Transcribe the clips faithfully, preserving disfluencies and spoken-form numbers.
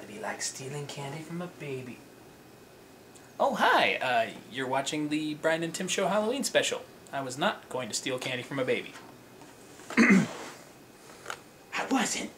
to be like stealing candy from a baby. Oh, hi. Uh, you're watching the Brian and Tim Show Halloween special. I was not going to steal candy from a baby. I wasn't.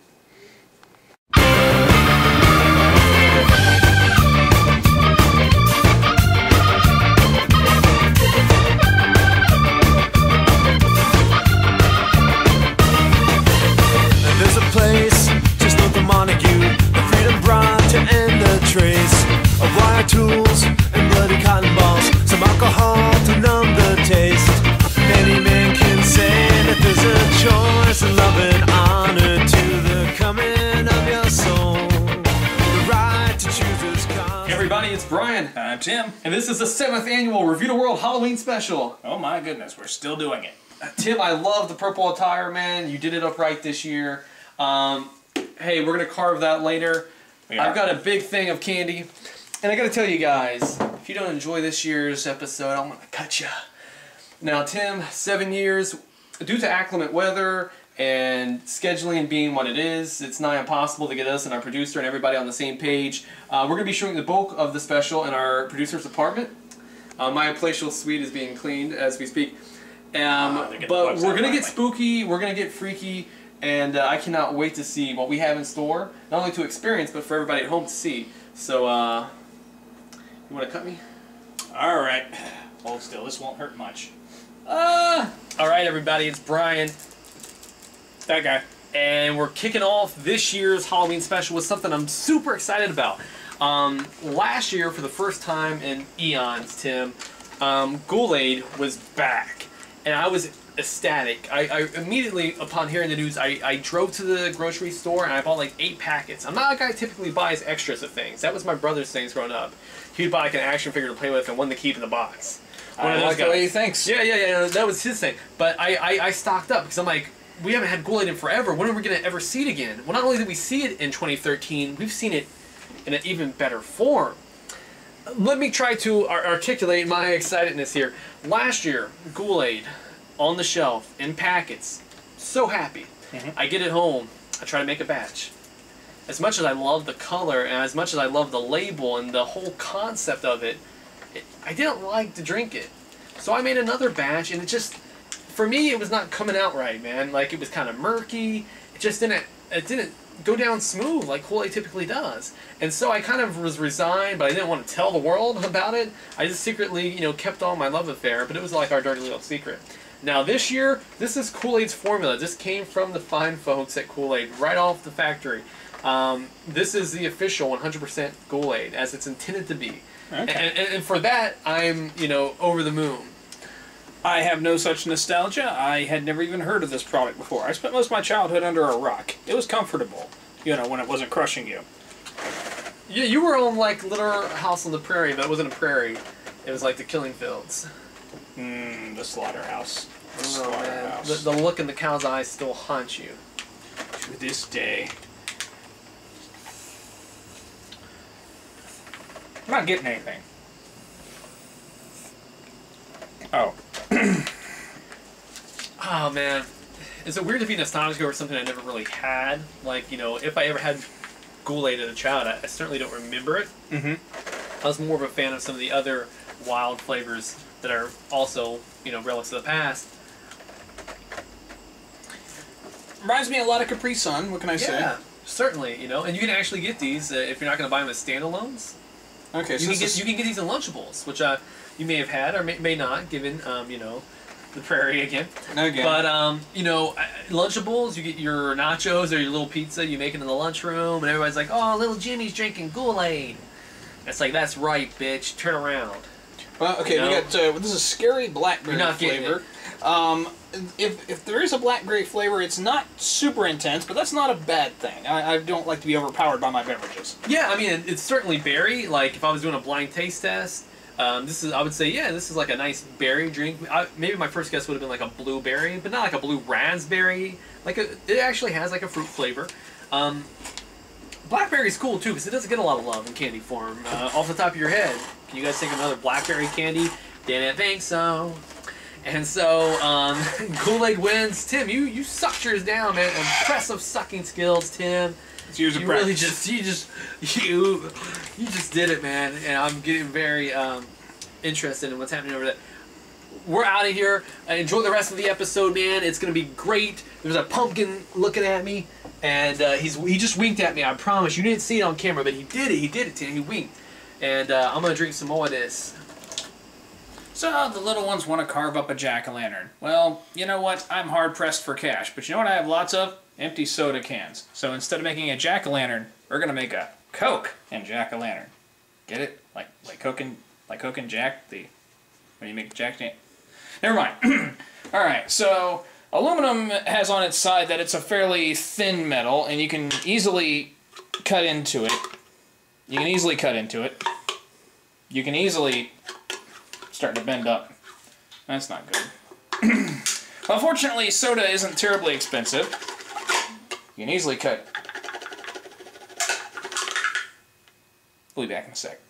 There's a place just north of Montague, the Freedom brought to end the trace of wire tools and bloody cotton balls, some alcohol to numb the taste. Many men can say that there's a choice in love and honor to the coming of your soul. The right to choose is constant. Hey everybody, it's Brian. And I'm Tim. And this is the seventh annual Review the World Halloween Special. Oh my goodness, we're still doing it. Tim, I love the purple attire, man. You did it up right this year. Um, hey, we're going to carve that later. I've got a big thing of candy. And I got to tell you guys, if you don't enjoy this year's episode, I'm going to cut you. Now, Tim, seven years, due to acclimate weather and scheduling being what it is, it's nigh impossible to get us and our producer and everybody on the same page. Uh, we're going to be showing the bulk of the special in our producer's apartment. Uh, my palatial suite is being cleaned as we speak. Um, uh, but we're going to get spooky, we're going to get freaky. And uh, I cannot wait to see what we have in store, not only to experience, but for everybody at home to see. So, uh, you want to cut me? Alright. Hold still, this won't hurt much. Uh, Alright everybody, it's Brian. That guy. And we're kicking off this year's Halloween special with something I'm super excited about. Um, last year, for the first time in eons, Tim, um, Ghoul Aid was back. And I was ecstatic. I, I immediately, upon hearing the news, I, I drove to the grocery store and I bought like eight packets. I'm not a guy who typically buys extras of things. That was my brother's things growing up. He'd buy like an action figure to play with and one to keep in the box. One I of those like guys. the way he thinks. Yeah, yeah, yeah. That was his thing. But I, I, I stocked up because I'm like, we haven't had Kool-Aid in forever. When are we going to ever see it again? Well, not only did we see it in twenty thirteen, we've seen it in an even better form. Let me try to articulate my excitedness here. Last year, Ghoul Aid on the shelf in packets. So happy. Mm-hmm. I get it home. I try to make a batch. As much as I love the color and as much as I love the label and the whole concept of it, it I didn't like to drink it. So I made another batch and it just, for me, it was not coming out right, man. Like, it was kind of murky. It just didn't, it didn't go down smooth like Kool-Aid typically does. And so I kind of was resigned, but I didn't want to tell the world about it. I just secretly, you know, kept on my love affair, but it was like our dirty little secret. Now this year, this is Kool-Aid's formula. This came from the fine folks at Kool-Aid, right off the factory. Um, this is the official one hundred percent Ghoul Aid, as it's intended to be. Okay. And, and, and for that, I'm, you know, over the moon. I have no such nostalgia. I had never even heard of this product before. I spent most of my childhood under a rock. It was comfortable, you know, when it wasn't crushing you. Yeah, you were on, like, Little House on the Prairie, but it wasn't a prairie. It was like the killing fields. Mmm, the slaughterhouse. The Oh, man. slaughterhouse. The, the look in the cow's eyes still haunts you. To this day. I'm not getting anything. Oh. Oh, man. Is it weird to be nostalgic over something I never really had? Like, you know, if I ever had Ghoul Aid as a child, I, I certainly don't remember it. Mm-hmm. I was more of a fan of some of the other wild flavors that are also, you know, relics of the past. Reminds me a lot of Capri Sun, what can I say? Yeah, certainly, you know. And you can actually get these uh, if you're not going to buy them as standalones. Okay, You so can, this get, is... you can get these in Lunchables, which uh, you may have had or may, may not, given, um, you know, the prairie again. Again. But, um, you know, uh, Lunchables, you get your nachos or your little pizza you make it in the lunchroom, and everybody's like, oh, little Jimmy's drinking Ghoul Aid. It's like, that's right, bitch. Turn around. Well, okay, You know? we got, uh, this is scary blackberry You're not getting flavor. Um, if, if there is a blackberry flavor, it's not super intense, but that's not a bad thing. I, I don't like to be overpowered by my beverages. Yeah, I mean, it, it's certainly berry. Like, if I was doing a blind taste test, um, this is, I would say, yeah, this is like a nice berry drink. I, maybe my first guess would have been like a blueberry, but not like a blue raspberry. Like, a, it actually has like a fruit flavor. Um, blackberry's cool, too, because it doesn't get a lot of love in candy form. Uh, off the top of your head, can you guys think of another blackberry candy? Didn't think so. And so, um, Kool-Aid wins. Tim, you, you sucked yours down, man. Impressive sucking skills, Tim. It's years of You practice. really just, you just, you, you just did it, man. And I'm getting very um, interested in what's happening over there. We're out of here. Uh, enjoy the rest of the episode, man. It's gonna be great. There's a pumpkin looking at me, and uh, he's he just winked at me. I promise. You didn't see it on camera, but he did it. He did it, Tim. He winked. And uh, I'm gonna drink some more of this. So the little ones want to carve up a jack-o'-lantern. Well, you know what? I'm hard-pressed for cash, but you know what I have lots of? Empty soda cans. So instead of making a jack-o'-lantern, we're gonna make a Coke and jack-o'-lantern. Get it? Like like Coke and like Coke and Jack. The when you make Jack. Never mind. All right. So aluminum has on its side that it's a fairly thin metal, and you can easily cut into it. You can easily cut into it. You can easily start to bend up. That's not good. Well, fortunately, soda isn't terribly expensive. You can easily cut. We'll be back in a sec.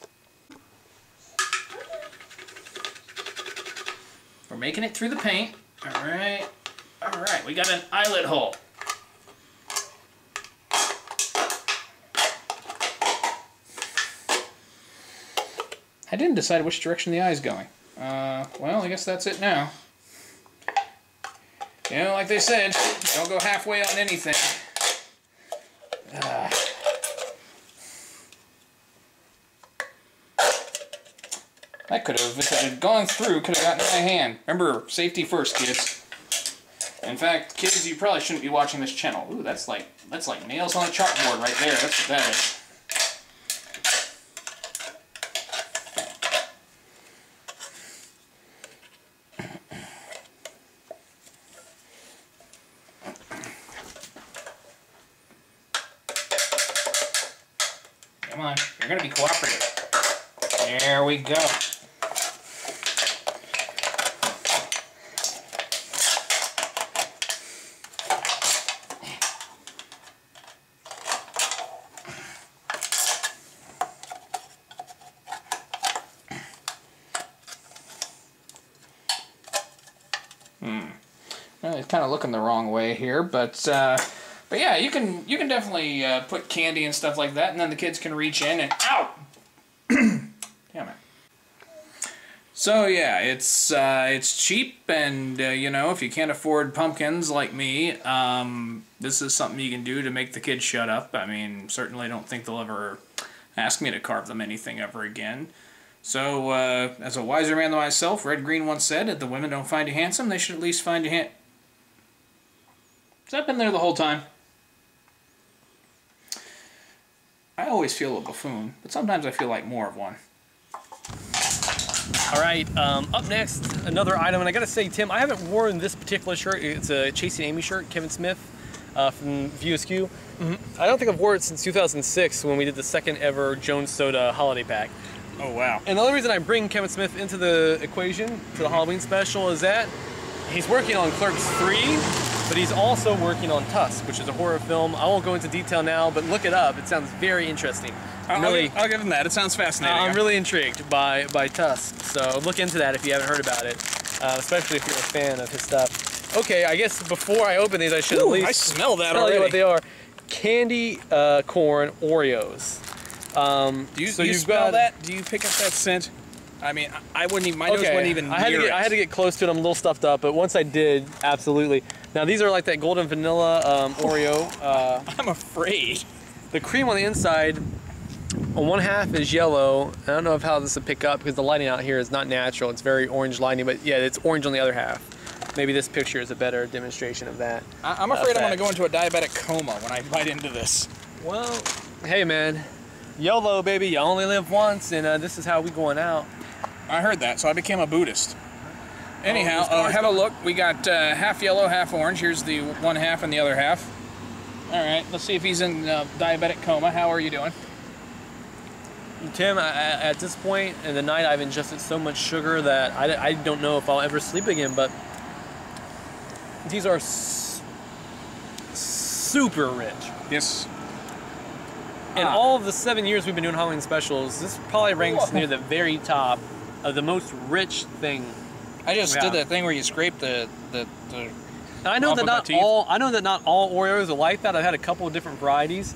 We're making it through the paint. All right. All right. We got an eyelet hole. I didn't decide which direction the eye's going. Uh, well, I guess that's it now. You know, like they said, don't go halfway on anything. Uh. That could have, if it had gone through, could have gotten in my hand. Remember, safety first, kids. In fact, kids, you probably shouldn't be watching this channel. Ooh, that's like, that's like nails on a chalkboard right there. That's what that is. Come on, you're going to be cooperative. There we go. Hmm. Well, it's kind of looking the wrong way here, but uh, but yeah, you can you can definitely uh, put candy and stuff like that, and then the kids can reach in and ow, damn it. So yeah, it's uh, it's cheap, and uh, you know, if you can't afford pumpkins like me, um, this is something you can do to make the kids shut up. I mean, certainly don't think they'll ever ask me to carve them anything ever again. So, uh, as a wiser man than myself, Red Green once said, if the women don't find you handsome, they should at least find you hand... Has that been there the whole time? I always feel a buffoon, but sometimes I feel like more of one. All right, um, up next, another item, and I gotta say, Tim, I haven't worn this particular shirt. It's a Chasing Amy shirt, Kevin Smith uh, from View Askew. Mm-hmm. I don't think I've worn it since two thousand six when we did the second ever Jones Soda holiday pack. Oh, wow. And the only reason I bring Kevin Smith into the equation, to the Halloween special, is that he's working on Clerks three, but he's also working on Tusk, which is a horror film. I won't go into detail now, but look it up. It sounds very interesting. I'll, really, I'll, give, I'll give him that. It sounds fascinating. Uh, I'm really intrigued by, by Tusk, so look into that if you haven't heard about it, uh, especially if you're a fan of his stuff. Okay, I guess before I open these, I should Ooh, at least I smell that tell already. you what they are. Candy uh, corn Oreos. Um, do you, so do you you've smell got, that? Do you pick up that scent? I mean, I wouldn't even, my nose okay. wouldn't even I had, to near get, it. I had to get close to it. I'm a little stuffed up, but once I did, absolutely. Now these are like that golden vanilla um, Oreo. Uh, I'm afraid. the cream on the inside, on one half is yellow. I don't know if how this will pick up because the lighting out here is not natural. It's very orange lighting, but yeah, it's orange on the other half. Maybe this picture is a better demonstration of that. I, I'm afraid uh, I'm going to go into a diabetic coma when I bite into this. Well, hey man, YOLO baby, you only live once, and uh, this is how we going out. I heard that, so I became a Buddhist. Anyhow, Oh, uh, have a look. We got uh, half yellow, half orange. Here's the one half and the other half. All right, let's see if he's in uh, diabetic coma. How are you doing? Tim, I, I, at this point in the night, I've ingested so much sugar that I, I don't know if I'll ever sleep again, but these are s super rich. Yes. In Ah. all of the seven years we've been doing Halloween specials, this probably ranks Whoa. near the very top of the most rich thing. I just Yeah. did that thing where you scrape the the. the And I know Off that of my not teeth. all I know that not all Oreos are like that. I've had a couple of different varieties.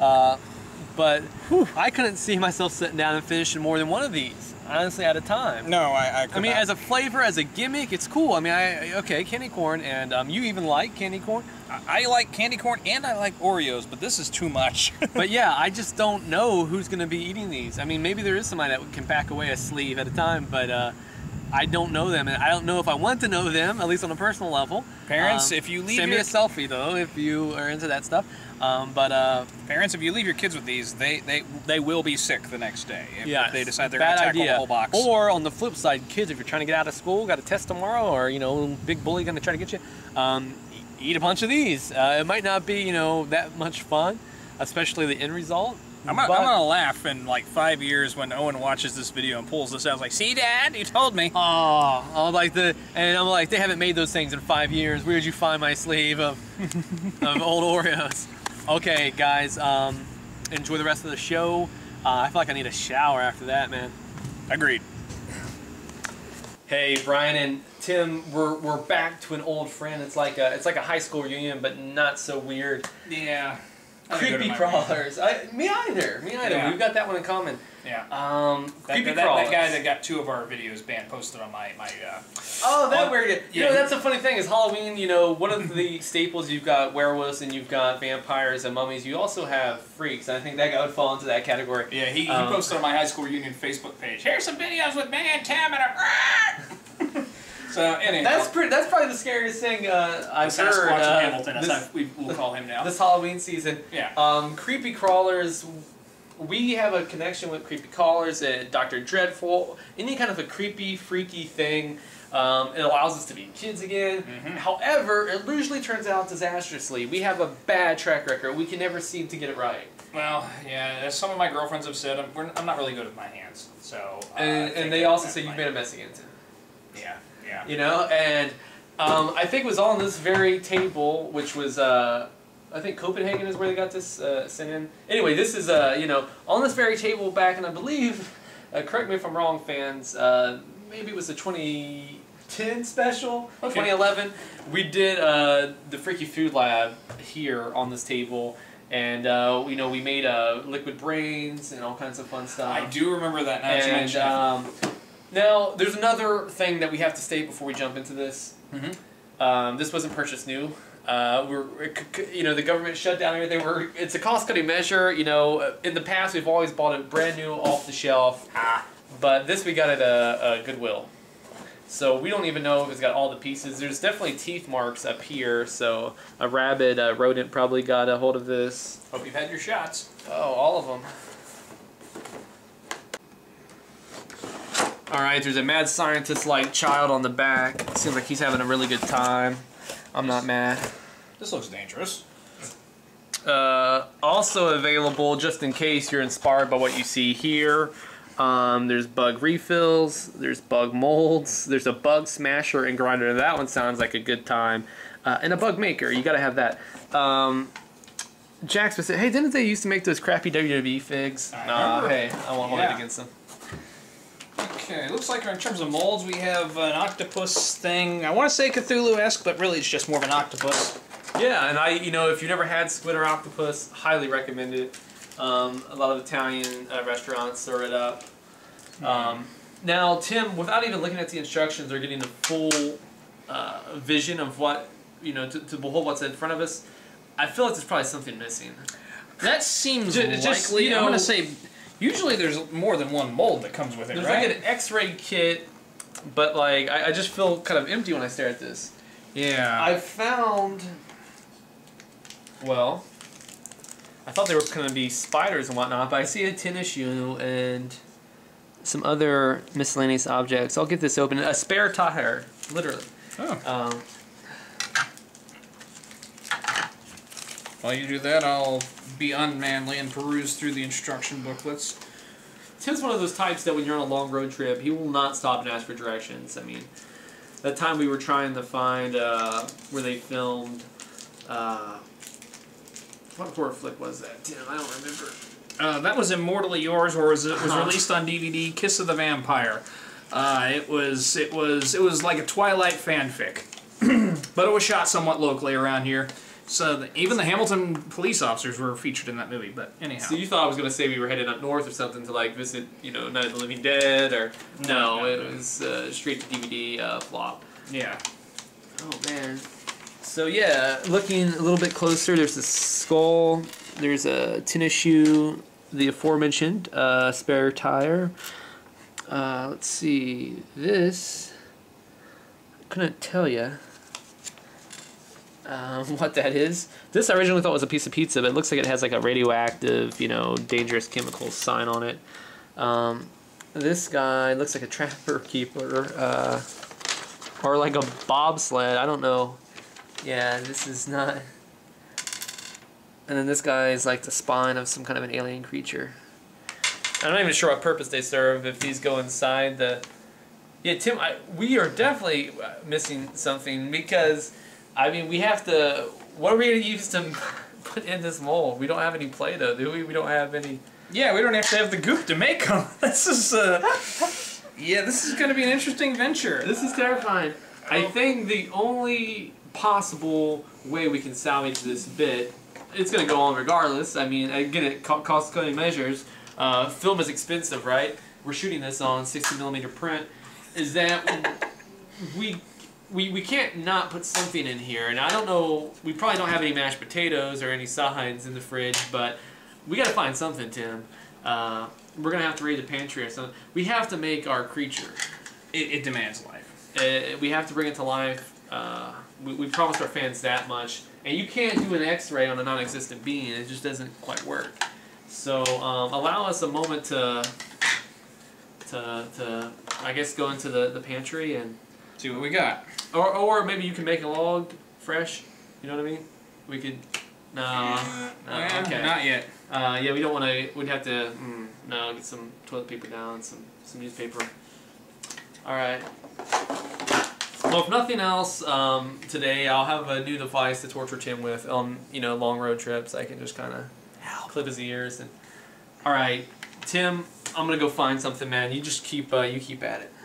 Uh, but whew, I couldn't see myself sitting down and finishing more than one of these, honestly, at a time. No, I. I, I mean, not. as a flavor, as a gimmick, it's cool. I mean, I okay, candy corn, and um, you even like candy corn. I, I like candy corn and I like Oreos, but this is too much. But yeah, I just don't know who's going to be eating these. I mean, maybe there is somebody that can pack away a sleeve at a time, but uh, I don't know them, and I don't know if I want to know them, at least on a personal level. Parents, um, if you leave send your... me a selfie though, if you are into that stuff. Um, but uh, parents, if you leave your kids with these, they they they will be sick the next day if, yeah, if they decide they're going to tackle idea. the whole box. Or on the flip side, kids, if you're trying to get out of school, got a test tomorrow, or you know, big bully going to try to get you, um, eat a bunch of these. Uh, it might not be, you know, that much fun, especially the end result. I'm gonna, I'm gonna laugh in like five years when Owen watches this video and pulls this out. I was like, "See, Dad, you told me." Oh, I'm like the, and I'm like, they haven't made those things in five years. Where'd you find my sleeve of, of old Oreos? Okay, guys, um, enjoy the rest of the show. Uh, I feel like I need a shower after that, man. Agreed. Hey, Brian and Tim, we're we're back to an old friend. It's like a it's like a high school reunion, but not so weird. Yeah. Creepy crawlers. I, me either. Me either. Yeah. We've got that one in common. Yeah. Um, That, creepy that, crawlers. that guy that got two of our videos banned posted on my my. Uh, Oh, that on- weird. You yeah, know, he- that's a funny thing. Is Halloween? You know, one of the staples. You've got werewolves and you've got vampires and mummies. You also have freaks, and I think that guy would fall into that category. Yeah, he, he Um, posted on my high school reunion Facebook page. Here's some videos with me and Tim and a. So anyway, That's pretty. That's probably the scariest thing uh, I've Sasquatch heard. in Uh, Hamilton, as this, I, we, we'll call him now. this Halloween season. Yeah. Um, creepy crawlers. We have a connection with creepy crawlers and Doctor Dreadful. Any kind of a creepy, freaky thing. Um, it allows us to be kids again. Mhm. However, it usually turns out disastrously. We have a bad track record. We can never seem to get it right. Well, yeah, as some of my girlfriends have said, I'm, we're, I'm not really good with my hands. So. Uh, I And, think and they that- also that say you've might- made a mess again too. Yeah, yeah. You know, and um, I think it was on this very table, which was uh, I think Copenhagen is where they got this uh, sent in. Anyway, this is uh, you know, on this very table back, and I believe, uh, correct me if I'm wrong, fans. Uh, maybe it was the twenty ten special, Okay. twenty eleven. We did uh, the Freaky Food Lab here on this table. And, uh, you know, we made uh, liquid brains and all kinds of fun stuff. I do remember that now that you And mention it. um, now, there's another thing that we have to state before we jump into this. Mm-hmm. Um, this wasn't purchased new. Uh, we're, you know, the government shut down everything. We're, it's a cost-cutting measure. You know, in the past, we've always bought it brand new, off the shelf. Ah. But this we got at a, a Goodwill. So we don't even know if it's got all the pieces. There's definitely teeth marks up here. So a rabid uh, rodent probably got a hold of this. Hope you've had your shots. Oh, all of them. Alright, there's a mad scientist-like child on the back. Seems like he's having a really good time. I'm not mad. This looks dangerous. Uh, also available, just in case you're inspired by what you see here, um, there's bug refills, there's bug molds, there's a bug smasher and grinder. That one sounds like a good time. Uh, and a bug maker, you gotta have that. Um, Jax said, hey, didn't they used to make those crappy W W E figs? I Nah, remember. hey, I won't hold it Yeah. against them. Okay, looks like in terms of molds we have an octopus thing. I want to say Cthulhu-esque, but really it's just more of an octopus. Yeah, and I, you know, if you've never had squid or octopus, highly recommend it. Um, a lot of Italian uh, restaurants serve it up. Um, now, Tim, without even looking at the instructions or getting the full uh, vision of what, you know, to, to behold what's in front of us, I feel like there's probably something missing. That seems Ju- likely. just, you I'm know- going to say, usually there's more than one mold that comes with it, There's right? like an X-ray kit, but like I, I just feel kind of empty when I stare at this. Yeah. I found, well, I thought they were going to be spiders and whatnot, but I see a tennis shoe and some other miscellaneous objects. I'll get this open. A spare tire, literally. Oh. Um, While you do that, I'll be unmanly and peruse through the instruction booklets. Tim's one of those types that when you're on a long road trip, he will not stop and ask for directions. I mean, that time we were trying to find uh, where they filmed, uh, what horror flick was that, Tim? I don't remember. Uh, that was Immortally Yours, or was it was Uh-huh. released on D V D. Kiss of the Vampire. Uh, it was it was it was like a Twilight fanfic, but it was shot somewhat locally around here. So the, even the Hamilton police officers were featured in that movie. But anyhow. So you thought I was gonna say we were headed up north or something to like visit, you know, Night of the Living Dead, or no, no, it no. was uh, straight to D V D uh, flop. Yeah. Oh man. So yeah, looking a little bit closer, there's a skull, there's a tennis shoe, the aforementioned uh, spare tire. Uh, let's see, this, I couldn't tell you um, what that is. This I originally thought was a piece of pizza, but it looks like it has like a radioactive, you know, dangerous chemicals sign on it. Um, this guy looks like a trapper keeper, uh, or like a bobsled, I don't know. Yeah, this is not. And then this guy is like the spine of some kind of an alien creature. I'm not even sure what purpose they serve, if these go inside the... Yeah, Tim, I, we are definitely missing something, because, I mean, we have to... What are we going to use to put in this mold? We don't have any Play-Doh, do we? We don't have any... Yeah, we don't actually have the goop to make them. This is, uh... yeah, this is going to be an interesting venture. This is terrifying. I think the only possible way we can salvage this bit, it's going to go on regardless. I mean, again, it cost-cutting measures. Uh, film is expensive, right? We're shooting this on sixty millimeter print. Is that we, we we can't not put something in here? And I don't know. We probably don't have any mashed potatoes or any sides in the fridge, but we got to find something, Tim. Uh, we're gonna have to raid the pantry or something. We have to make our creature. It, it demands life. Uh, we have to bring it to life. Uh, we, we promised our fans that much, and you can't do an X-ray on a non-existent being. It just doesn't quite work. So um, allow us a moment to, to, to, I guess, go into the, the pantry and see what we got. Or, or maybe you can make a log fresh. You know what I mean? We could. No. no Yeah, okay. Not yet. Uh, yeah, we don't want to. We'd have to. Mm, no, get some toilet paper down, some some newspaper. All right. Well, if nothing else, um, today I'll have a new device to torture Tim with on you know long road trips. I can just kind of clip his ears and. All right, Tim, I'm gonna go find something, man. You just keep uh, you keep at it.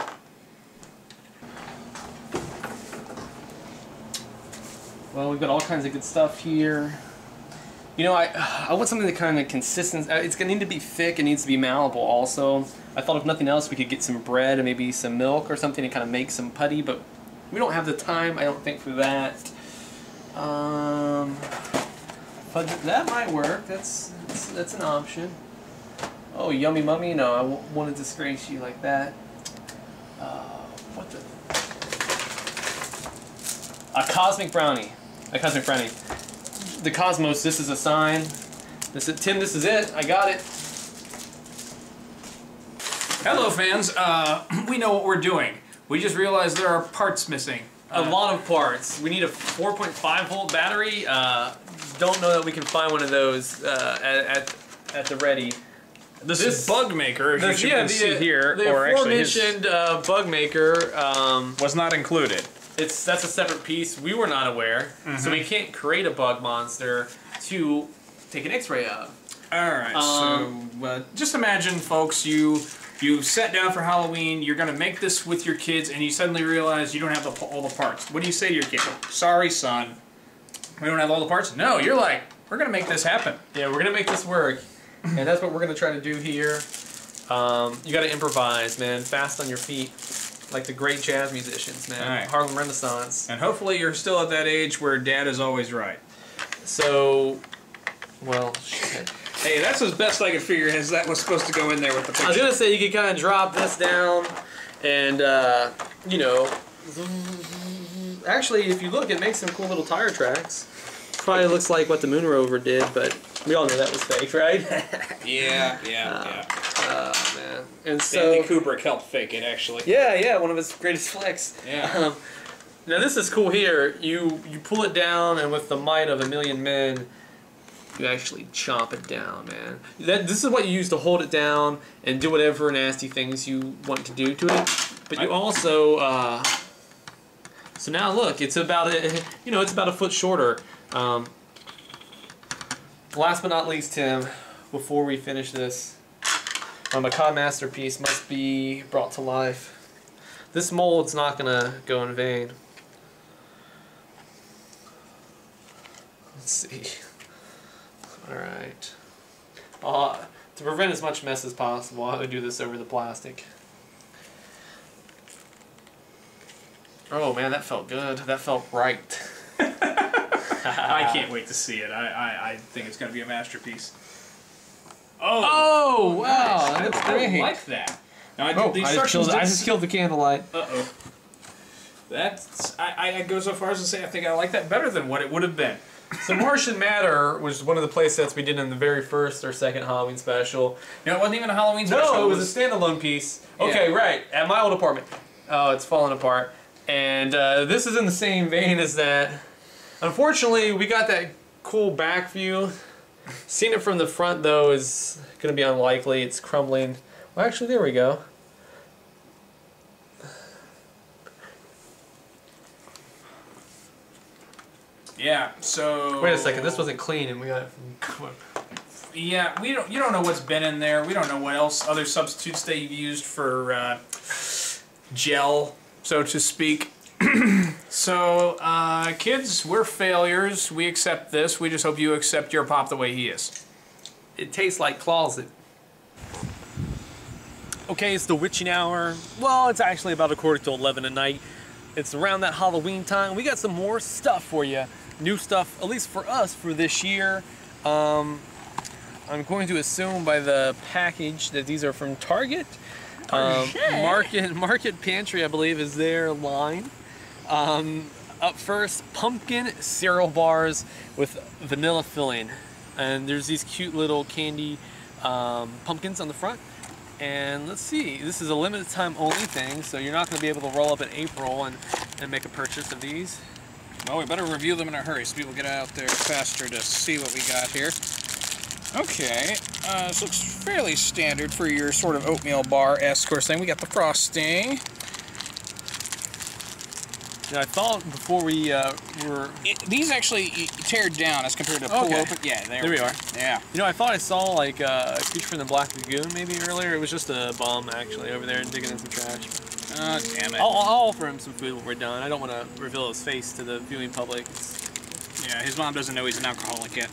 Well, we've got all kinds of good stuff here. You know, I I want something that kind of consistent. It's gonna need to be thick. It needs to be malleable. Also, I thought if nothing else, we could get some bread and maybe some milk or something to kind of make some putty. But we don't have the time, I don't think, for that. Um, fudge, that might work. That's, that's that's an option. Oh, yummy mummy! No, I w want to disgrace you like that. Uh, what the? A cosmic brownie. A cosmic brownie. The cosmos. This is a sign. This is Tim. This is it. I got it. Hello, fans. Uh, we know what we're doing. We just realized there are parts missing. A uh, lot of parts. We need a four point five volt battery. Uh, don't know that we can find one of those uh, at, at at the ready. This, this bug maker, as this, you yeah, can the, see here, the or actually his, aforementioned uh, bug maker um, was not included. It's that's a separate piece. We were not aware, mm-hmm. so we can't create a bug monster to take an X-ray of. All right. Um, so uh, just imagine, folks, you you sat down for Halloween. You're gonna make this with your kids, and you suddenly realize you don't have the, all the parts. What do you say to your kid? Sorry, son. We don't have all the parts. No, you're like, we're gonna make this happen. Yeah, we're gonna make this work. And that's what we're going to try to do here. Um, you got to improvise, man. Fast on your feet. Like the great jazz musicians, man. Right. Harlem Renaissance. And hopefully you're still at that age where dad is always right. So, well, shit. Hey, that's as best I could figure is that was supposed to go in there with the picture. I was going to say you could kind of drop this down and, uh, you know, actually, if you look, it makes some cool little tire tracks. Probably looks like what the Moon Rover did, but we all know that was fake, right? yeah, yeah, uh, yeah. Oh, man. And so, Stanley Kubrick helped fake it, actually. Yeah, yeah, one of his greatest flicks. Yeah. Um, now this is cool here. You you pull it down, and with the might of a million men, you actually chomp it down, man. That this is what you use to hold it down and do whatever nasty things you want to do to it. But you also, uh, so now look, it's about a, you know, it's about a foot shorter. Um, last but not least, Tim, before we finish this, um, a cod masterpiece must be brought to life. This mold's not gonna go in vain. Let's see. All right. Uh, to prevent as much mess as possible, I would do this over the plastic. Oh man, that felt good. That felt right. I can't wait to see it. I, I, I think it's going to be a masterpiece. Oh, Oh, wow, nice. that's I, great. I like that. Now, I, Oh, the I just, instructions killed, I did just killed the candlelight. Uh-oh. That's, I, I go so far as to say I think I like that better than what it would have been. So Martian Matter was one of the play sets we did in the very first or second Halloween special. You know, it wasn't even a Halloween special. No, it was a standalone piece. Okay, Yeah. right. At my old apartment. Oh, it's falling apart. And uh, this is in the same vein as that. Unfortunately, we got that cool back view. Seeing it from the front, though, is going to be unlikely. It's crumbling. Well, actually, there we go. Yeah, so... Wait a second. This wasn't clean, and we got it from... Yeah, we don't. You don't know what's been in there. We don't know what else, other substitutes they've used for uh, gel, so to speak. So, uh, kids, we're failures. We accept this. We just hope you accept your pop the way he is. It tastes like closet. Okay, it's the witching hour. Well, it's actually about a quarter to eleven at night. It's around that Halloween time. We got some more stuff for you. New stuff, at least for us, for this year. Um, I'm going to assume by the package that these are from Target. Um, Market Market Pantry, I believe, is their line. Um, up first, pumpkin cereal bars with vanilla filling. And there's these cute little candy um, pumpkins on the front. And let's see, this is a limited time only thing, so you're not going to be able to roll up in April and, and make a purchase of these. Well, we better review them in a hurry so people get out there faster to see what we got here. Okay, uh, this looks fairly standard for your sort of oatmeal bar-esque sort of thing. We got the frosting. Now, I thought before we uh, were... It, these actually tear down as compared to pull Okay. open. Yeah, there, There we go. are. Yeah. You know, I thought I saw like uh, a creature from the Black Lagoon maybe earlier. It was just a bum actually over there digging in some trash. Oh, damn it. I'll, I'll offer him some food when we're done. I don't want to reveal his face to the viewing public. It's... Yeah, his mom doesn't know he's an alcoholic yet.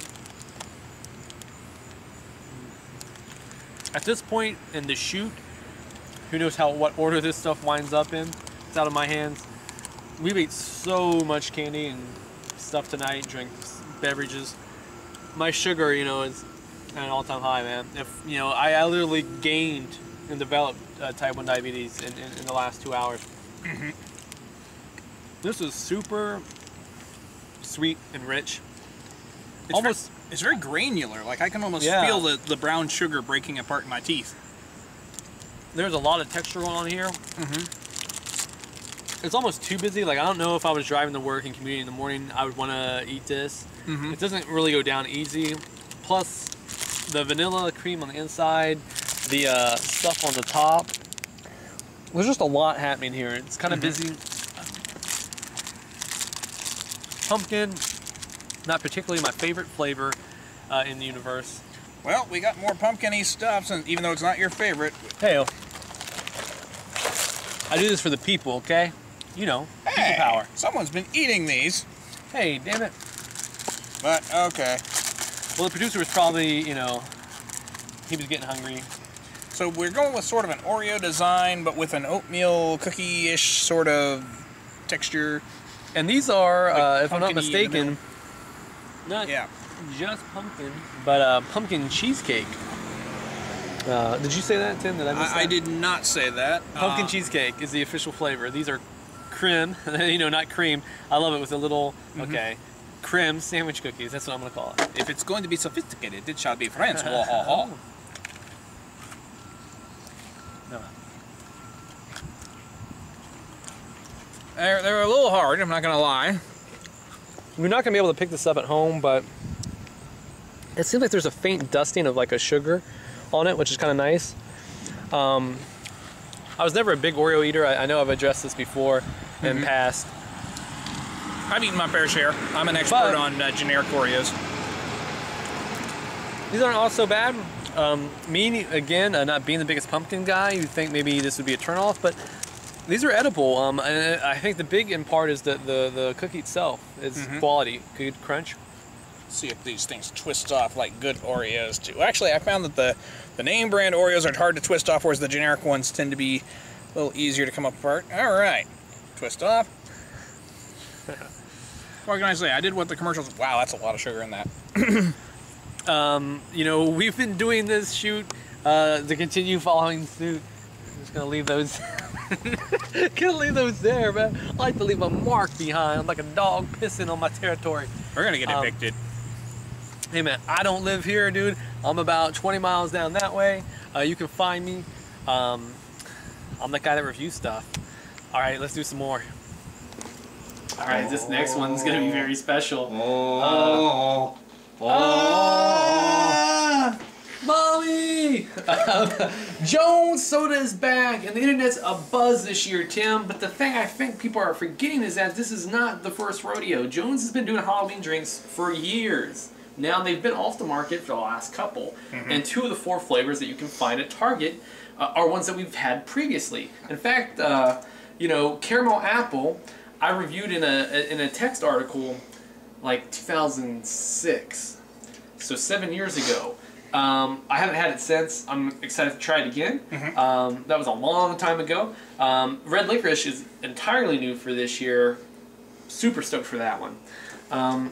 At this point in the shoot, who knows how what order this stuff winds up in? It's out of my hands. We've ate so much candy and stuff tonight, drank beverages. My sugar, you know, is at an all-time high, man. If you know, I, I literally gained and developed uh, type one diabetes in, in, in the last two hours. Mm-hmm. This is super sweet and rich. It's Almost, very, it's very granular. Like I can almost Yeah. feel the, the brown sugar breaking apart in my teeth. there's a lot of texture going on here. Mm-hmm. It's almost too busy. Like, I don't know if I was driving to work and commuting in the morning, I would want to eat this. Mm-hmm. It doesn't really go down easy. Plus, the vanilla cream on the inside, the uh, stuff on the top. There's just a lot happening here. It's kind of Mm-hmm. busy. Pumpkin, not particularly my favorite flavor uh, in the universe. Well, we got more pumpkin-y stuff, and even though it's not your favorite. Hey, I do this for the people, okay? You know, people Hey, power. someone's been eating these. Hey, damn it. But, okay. Well, the producer was probably, you know, he was getting hungry. So we're going with sort of an Oreo design, but with an oatmeal cookie-ish sort of texture. And these are, Like uh, if I'm not pumpkin-y in the mistaken, not Yeah. just pumpkin, but uh, pumpkin cheesecake. Uh, did you say that, Tim? Did I miss I, I that? did not say that. Pumpkin Uh, cheesecake is the official flavor. These are creme, you know, not cream. I love it with a little, Mm-hmm. okay, creme sandwich cookies. That's what I'm going to call it. If it's going to be sophisticated, it shall be French. Ha, ha, ha. No. They're, they're a little hard, I'm not going to lie. We're not going to be able to pick this up at home, but it seems like there's a faint dusting of like a sugar on it, which is kind of nice. Um, I was never a big Oreo eater. I, I know I've addressed this before in Mhm. past. I've eaten my fair share. I'm an expert But- on uh, generic Oreos. These aren't all so bad. Um, me, again, uh, not being the biggest pumpkin guy, you'd think maybe this would be a turnoff, but these are edible. Um, and I think the big in part is that the, the cookie itself is Mhm. quality, good crunch. See if these things twist off like good Oreos do. Actually, I found that the, the name brand Oreos are hard to twist off, whereas the generic ones tend to be a little easier to come apart. Alright. Twist off. What can I say? I did what the commercials... Wow, that's a lot of sugar in that. um, you know, we've been doing this shoot uh, to continue following suit. I'm just gonna leave those... gonna leave those there, man. I like to leave a mark behind. I'm like a dog pissing on my territory. We're gonna get Um, evicted. Hey man, I don't live here, dude. I'm about twenty miles down that way. Uh, you can find me. Um, I'm the guy that reviews stuff. All right, let's do some more. All right, this next one's gonna be very special. Oh. Uh, ah, mommy! Jones Soda is back, and the internet's abuzz this year, Tim. But the thing I think people are forgetting is that this is not the first rodeo. Jones has been doing Halloween drinks for years. Now they've been off the market for the last couple, mm-hmm. and two of the four flavors that you can find at Target uh, are ones that we've had previously. In fact, uh, you know, caramel apple, I reviewed in a in a text article like two thousand six, so seven years ago. Um, I haven't had it since. I'm excited to try it again. Mm-hmm. um, that was a long time ago. Um, red licorice is entirely new for this year. Super stoked for that one. Um,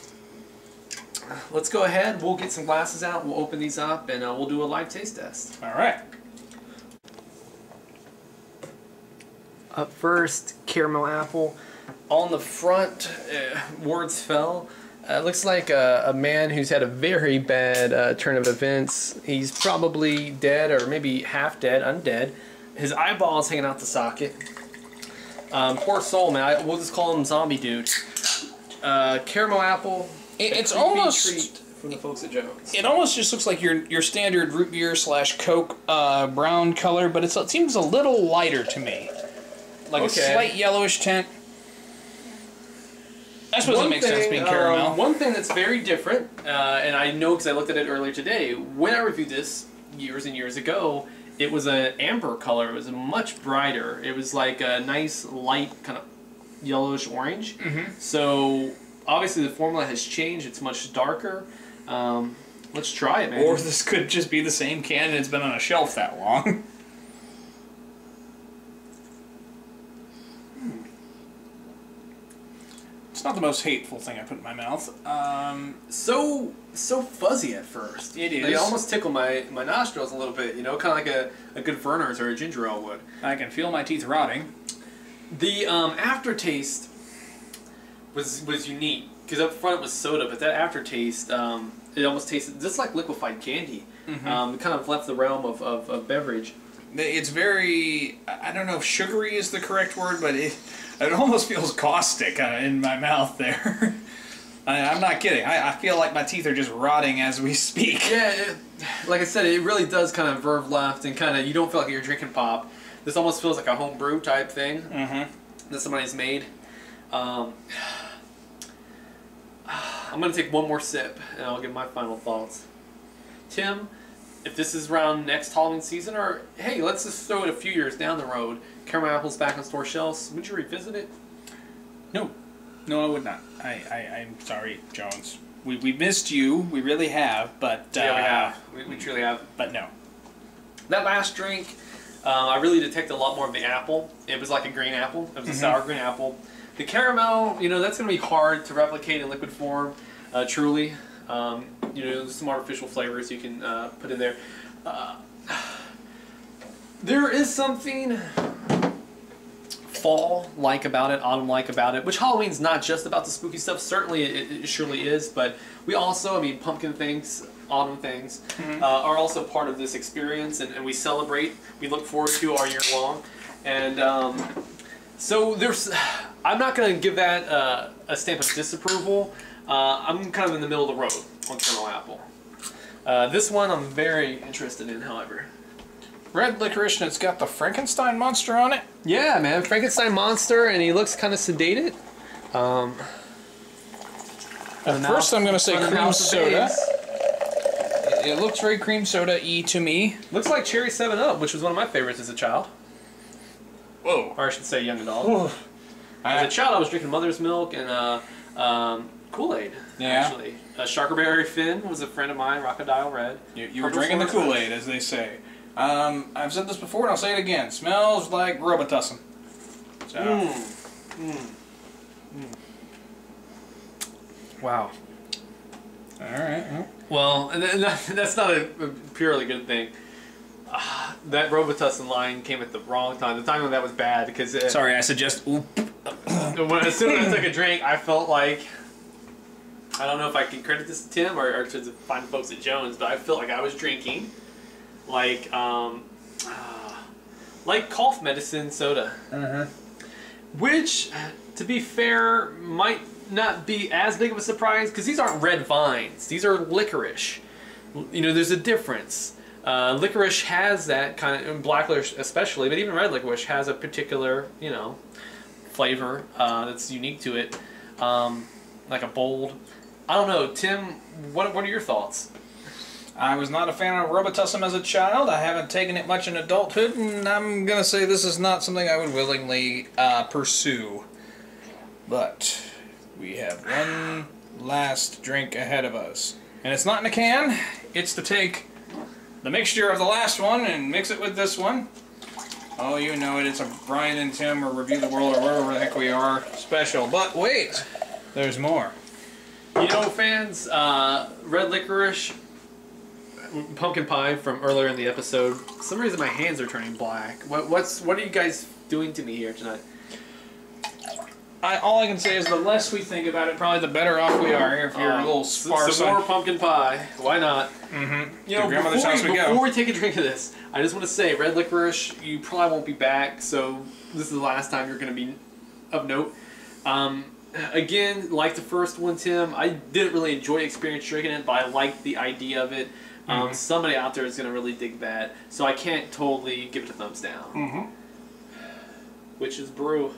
Let's go ahead, we'll get some glasses out, we'll open these up, and uh, we'll do a live taste test. Alright. Up first, caramel apple. On the front, uh, words fell. Uh, looks like a, a man who's had a very bad uh, turn of events. He's probably dead, or maybe half dead, undead. His eyeball's hanging out the socket. Um, poor soul, man. I, we'll just call him Zombie Dude. Uh, caramel apple. It, it's almost treat from the folks at Jones. It almost just looks like your your standard root beer slash Coke uh, brown color, but it's, it seems a little lighter to me, like Okay. a slight yellowish tint. I suppose One it makes thing, sense being caramel. Um, one thing that's very different, uh, and I know because I looked at it earlier today. When I reviewed this years and years ago, it was an amber color. It was much brighter. It was like a nice light kind of yellowish orange. Mm-hmm. So. Obviously, the formula has changed. It's much darker. Um, let's try it, man. Or this could just be the same can and it's been on a shelf that long. It's not the most hateful thing I put in my mouth. Um, so so fuzzy at first. It is. They almost tickle my, my nostrils a little bit, you know, kind of like a, a good Verner's or a ginger ale would. I can feel my teeth rotting. The um, aftertaste was was unique because up front it was soda, but that aftertaste um, it almost tasted just like liquefied candy. Mm-hmm. Um, it kind of left the realm of, of, of beverage. It's very, I don't know if sugary is the correct word, but it, it almost feels caustic uh, in my mouth there. I, I'm not kidding. I, I feel like my teeth are just rotting as we speak. Yeah, it, like I said, it really does kind of verve left and kind of, you don't feel like you're drinking pop. This almost feels like a home brew type thing mm-hmm. that somebody's made. Um, I'm going to take one more sip, and I'll give my final thoughts. Tim, if this is around next Halloween season, or, hey, let's just throw it a few years down the road, caramel apples back on store shelves, would you revisit it? No. No, I would not. I, I, I'm sorry, Jones. We, we missed you. We really have, but... Uh, yeah, we have. We, we truly have. But no. That last drink, um, I really detected a lot more of the apple. It was like a green apple. It was a mm-hmm. sour green apple. The caramel, you know, that's going to be hard to replicate in liquid form, uh, truly. Um, you know, there's some artificial flavors you can uh, put in there. Uh, there is something fall-like about it, autumn-like about it, which Halloween's not just about the spooky stuff. Certainly it, it surely is, but we also, I mean, pumpkin things, autumn things, mm-hmm. uh, are also part of this experience, and, and we celebrate, we look forward to all year long. And um, so there's... I'm not going to give that uh, a stamp of disapproval. Uh, I'm kind of in the middle of the road on caramel apple. Uh, this one I'm very interested in, however. Red licorice, and it's got the Frankenstein monster on it? Yeah, man. Frankenstein monster, and he looks kind of sedated. Um, At first I'm going to say cream soda. It looks very cream soda-y to me. Looks like cherry seven up, which was one of my favorites as a child. Whoa. Or I should say young adult. As a child, I was drinking mother's milk and uh, uh, Um, Kool-Aid, Yeah. actually. Uh, Sharkberry Finn was a friend of mine, Crocodile Red. You, you were drinking the Kool-Aid, as they say. Um, I've said this before, and I'll say it again. Smells like Robitussin. So. Mm. Mm. Mm. Wow. All right. Well, Well. that's not a purely good thing. Uh, that Robitussin line came at the wrong time. The timing of that was bad because it, Sorry, I suggest. Oop. when as soon as I took a drink, I felt like I don't know if I can credit this to Tim or, or to the fine folks at Jones, but I felt like I was drinking like um, uh, like cough medicine soda, Uh-huh. which, to be fair, might not be as big of a surprise because these aren't red vines; these are licorice. You know, there's a difference. Uh, licorice has that kind of, black licorice especially, but even red licorice has a particular, you know, flavor uh, that's unique to it, um, like a bold. I don't know, Tim. What what are your thoughts? I was not a fan of Robitussin as a child. I haven't taken it much in adulthood, and I'm gonna say this is not something I would willingly uh, pursue. But we have one last drink ahead of us, and it's not in a can. It's to take the mixture of the last one and mix it with this one. Oh, you know it. It's a Brian and Tim or Review the World or wherever the heck we are special. But wait, there's more. You know, fans, uh, red licorice, pumpkin pie from earlier in the episode. For some reason, my hands are turning black. What what's what are you guys doing to me here tonight? I, all I can say is the less we think about it, probably the better off we are. If you're Um, a little sparse, some more pumpkin pie. Why not? Mm-hmm. You know, To grandmother's before, house we, we go. before we take a drink of this, I just want to say, red licorice, you probably won't be back, so this is the last time you're going to be of note. Um, again, like the first one, Tim, I didn't really enjoy the experience drinking it, but I liked the idea of it. Um, Mhm. Somebody out there is going to really dig that, so I can't totally give it a thumbs down. Mm-hmm. Which is brew.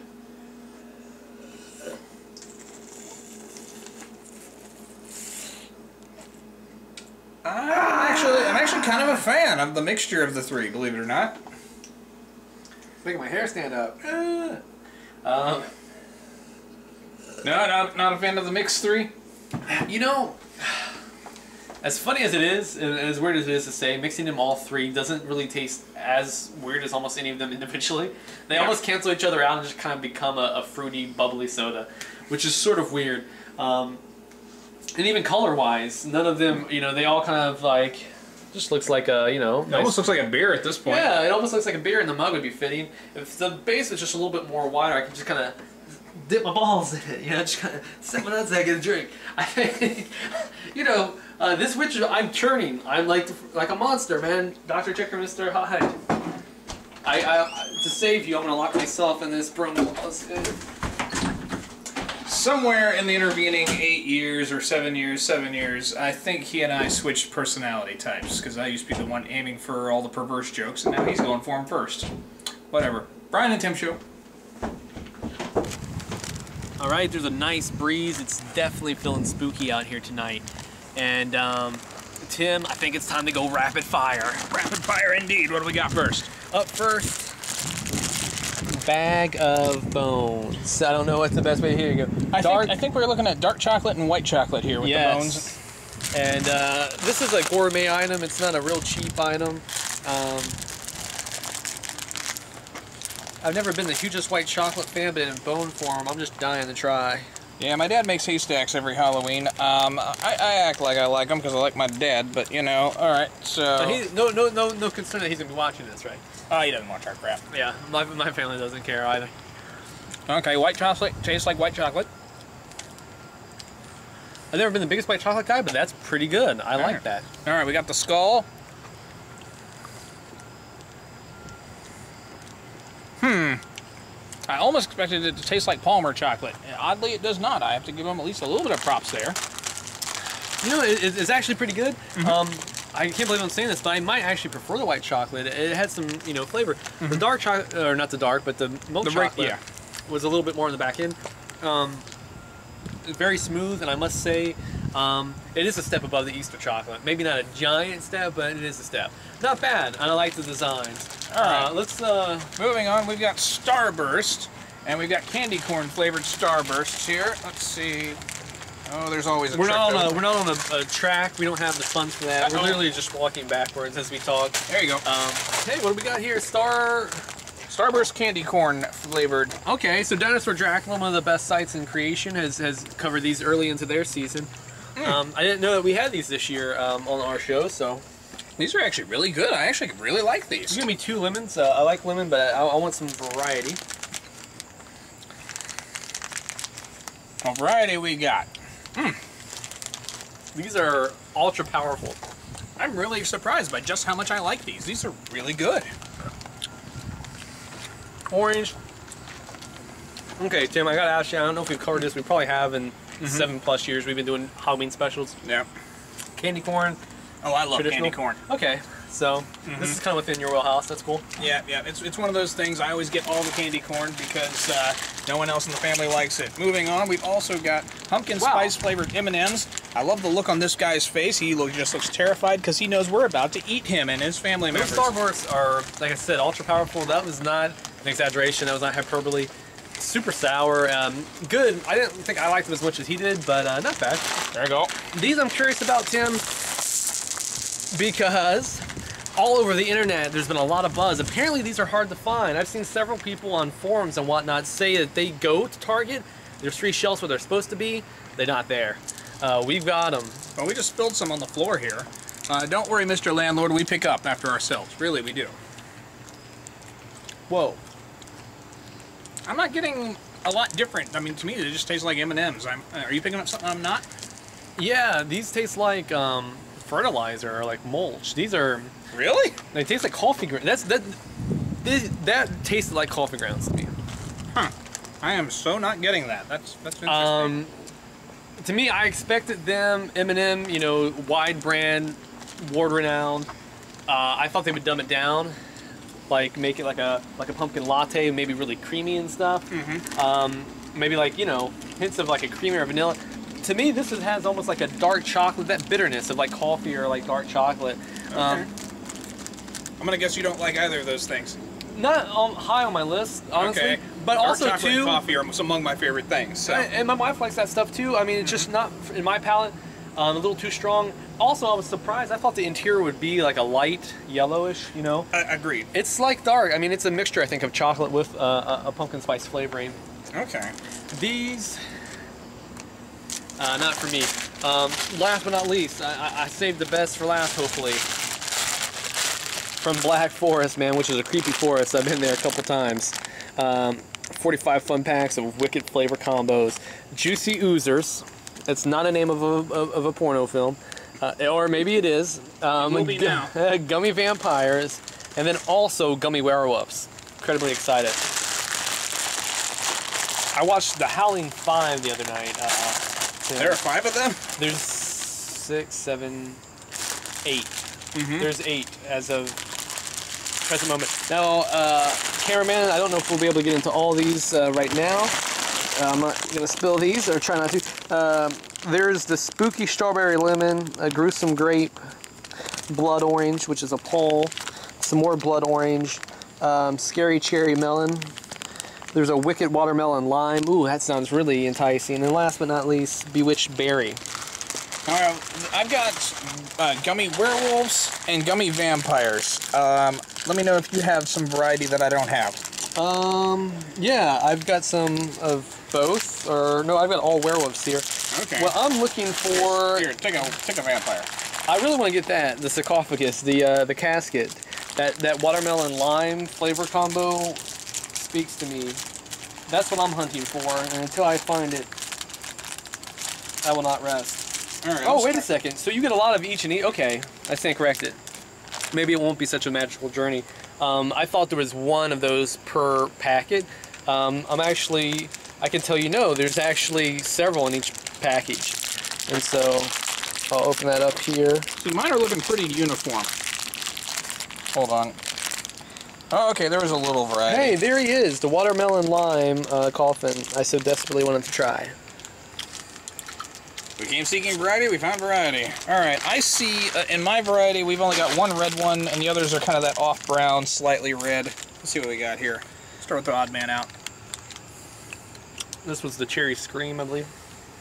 I'm actually, I'm actually kind of a fan of the mixture of the three, believe it or not. It's making my hair stand up. Um, No, not, not a fan of the mixed three. You know, as funny as it is, and as weird as it is to say, mixing them all three doesn't really taste as weird as almost any of them individually. They Yeah. almost cancel each other out and just kind of become a, a fruity, bubbly soda, which is sort of weird. Um, and even color-wise, none of them, you know, they all kind of like, just looks like a, you know, It nice- almost looks like a beer at this point. yeah, it almost looks like a beer, and the mug would be fitting. If the base was just a little bit more wider, I could just kind of dip my balls in it, you know, just kind of set my nuts and get a drink. I think, you know, uh, this witch, I'm churning. I'm like like a monster, man. Doctor Jekyll, Mister Hyde. I, I, to save you, I'm gonna lock myself in this broom. Somewhere in the intervening eight years or seven years, seven years, I think he and I switched personality types, because I used to be the one aiming for all the perverse jokes, and now he's going for them first. Whatever. Brian and Tim Show. All right, there's a nice breeze. It's definitely feeling spooky out here tonight. And um, Tim, I think it's time to go rapid fire. Rapid fire indeed. What do we got first? Up first, bag of bones. I don't know what's the best way. Here you go. I Dark. think, I think we're looking at dark chocolate and white chocolate here with the bones. Yes. And uh, this is a gourmet item. It's not a real cheap item. Um, I've never been the hugest white chocolate fan, but in bone form, I'm just dying to try. Yeah, my dad makes haystacks every Halloween. Um, I, I act like I like them because I like my dad, but you know, all right. So But he, no, no, no, no concern that he's gonna be watching this, right? oh, he doesn't watch our crap. Yeah, my my family doesn't care either. Okay, white chocolate tastes like white chocolate. I've never been the biggest white chocolate guy, but that's pretty good. I like right. that. All right, we got the skull. Hmm. I almost expected it to taste like Palmer chocolate. Oddly, it does not. I have to give them at least a little bit of props there. You know, it, it's actually pretty good. Mm-hmm. Um, I can't believe I'm saying this, but I might actually prefer the white chocolate. It had some, you know, flavor. Mm-hmm. The dark chocolate, or not the dark, but the milk The break- chocolate yeah. was a little bit more on the back end. Um, very smooth, and I must say, um, it is a step above the Easter chocolate. Maybe not a giant step, but it is a step. Not bad. I like the designs. All right. Uh, let's. Uh, Moving on, we've got Starburst. And we've got candy corn flavored Starbursts here. Let's see. Oh, there's always a We're trick not on over. a, we're not on a, a track. We don't have the funds for that. Uh-oh. We're literally just walking backwards as we talk. There you go. Um, hey, what do we got here? Star. Starburst candy corn flavored. Okay, so Dinosaur Dracula, one of the best sites in creation, has has covered these early into their season. Mm. Um, I didn't know that we had these this year um, on our show, so. These are actually really good. I actually really like these. It's gonna be two lemons. Uh, I like lemon, but I, I want some variety. What variety we got? Mm. These are ultra powerful. I'm really surprised by just how much I like these. These are really good. Orange. Okay, Tim, I gotta ask you, I don't know if we've covered this. We probably have in mm-hmm. seven plus years we've been doing Halloween specials. Yeah. Candy corn. Oh, I love candy corn. Okay, so mm-hmm. this is kind of within your wheelhouse. That's cool. Yeah, yeah. It's, it's one of those things. I always get all the candy corn because uh, no one else in the family likes it. Moving on, we've also got pumpkin wow. spice flavored M and M's. I love the look on this guy's face. He look, just looks terrified because he knows we're about to eat him and his family Those members. Starbursts are, like I said, ultra powerful. That was not an exaggeration. That was not hyperbole. Super sour. Um, good. I didn't think I liked them as much as he did, but uh, not bad. There you go. These I'm curious about, Tim, because all over the internet there's been a lot of buzz. Apparently these are hard to find. I've seen several people on forums and whatnot say that they go to Target, there's three shelves where they're supposed to be, they're not there. Uh, we've got them. Well, we just spilled some on the floor here. Uh, don't worry, Mister Landlord, we pick up after ourselves. Really, we do. Whoa. I'm not getting a lot different. I mean, to me, they just taste like M and M's. I'm, uh, are you picking up something I'm not? Yeah, these taste like um, fertilizer or like mulch. These are... Really? They taste like coffee grounds. That's that. This, that tasted like coffee grounds to me. Huh. I am so not getting that. That's that's interesting. Um, to me, I expected them M and M, you know, wide brand, world renowned. Uh, I thought they would dumb it down, like make it like a like a pumpkin latte, maybe really creamy and stuff. Mm-hmm. Um, maybe like you know hints of like a creamy or vanilla. To me, this is, has almost like a dark chocolate, that bitterness of like coffee or like dark chocolate. Okay. Um, I'm gonna guess you don't like either of those things. Not on, high on my list, honestly. Okay. But Dark also chocolate too, and coffee are among my favorite things. So. and and my wife likes that stuff too. I mean, it's just not in my palate. Um, a little too strong. Also, I was surprised. I thought the interior would be like a light yellowish. You know. I agreed. It's like dark. I mean, it's a mixture, I think, of chocolate with uh, a, a pumpkin spice flavoring. Okay. These, uh, not for me. Um, last but not least, I, I, I saved the best for last, hopefully. From Black Forest, man, which is a creepy forest. I've been there a couple times. Um, forty-five fun packs of wicked flavor combos. Juicy Oozers. That's not a name of a, of, of a porno film. Uh, or maybe it is. Um, It will be now. Gummy vampires. And then also gummy werewolves. Incredibly excited. I watched The Howling Five the other night. Uh, There are five of them? There's six, seven, eight. Mm-hmm. There's eight as of present moment. Now, uh, cameraman, I don't know if we'll be able to get into all these uh, right now. Uh, I'm not going to spill these, or try not to. Um, there's the spooky strawberry lemon, a gruesome grape, blood orange, which is a pole, some more blood orange, um, scary cherry melon. There's a wicked watermelon lime. Ooh, that sounds really enticing. And last but not least, bewitched berry. All right, I've got uh, gummy werewolves and gummy vampires. Um, let me know if you have some variety that I don't have. Um, yeah, I've got some of both, or no, I've got all werewolves here. Okay. Well, I'm looking for. Here, take a take a vampire. I really want to get that, the sarcophagus, the uh, the casket, that that watermelon lime flavor combo speaks to me. That's what I'm hunting for, and until I find it, I will not rest. All right. Oh, wait a second. So you get a lot of each and each. Okay, I stand corrected. Maybe it won't be such a magical journey. Um, I thought there was one of those per packet. Um, I'm actually, I can tell you no, there's actually several in each package. And so I'll open that up here. See, mine are looking pretty uniform. Hold on. Oh, okay, there was a little variety. Hey, there he is, the watermelon lime uh, coffin I so desperately wanted to try. We came seeking variety, we found variety. All right, I see uh, in my variety, we've only got one red one, and the others are kind of that off brown, slightly red. Let's see what we got here. Start with the odd man out. This was the Cherry Scream, I believe.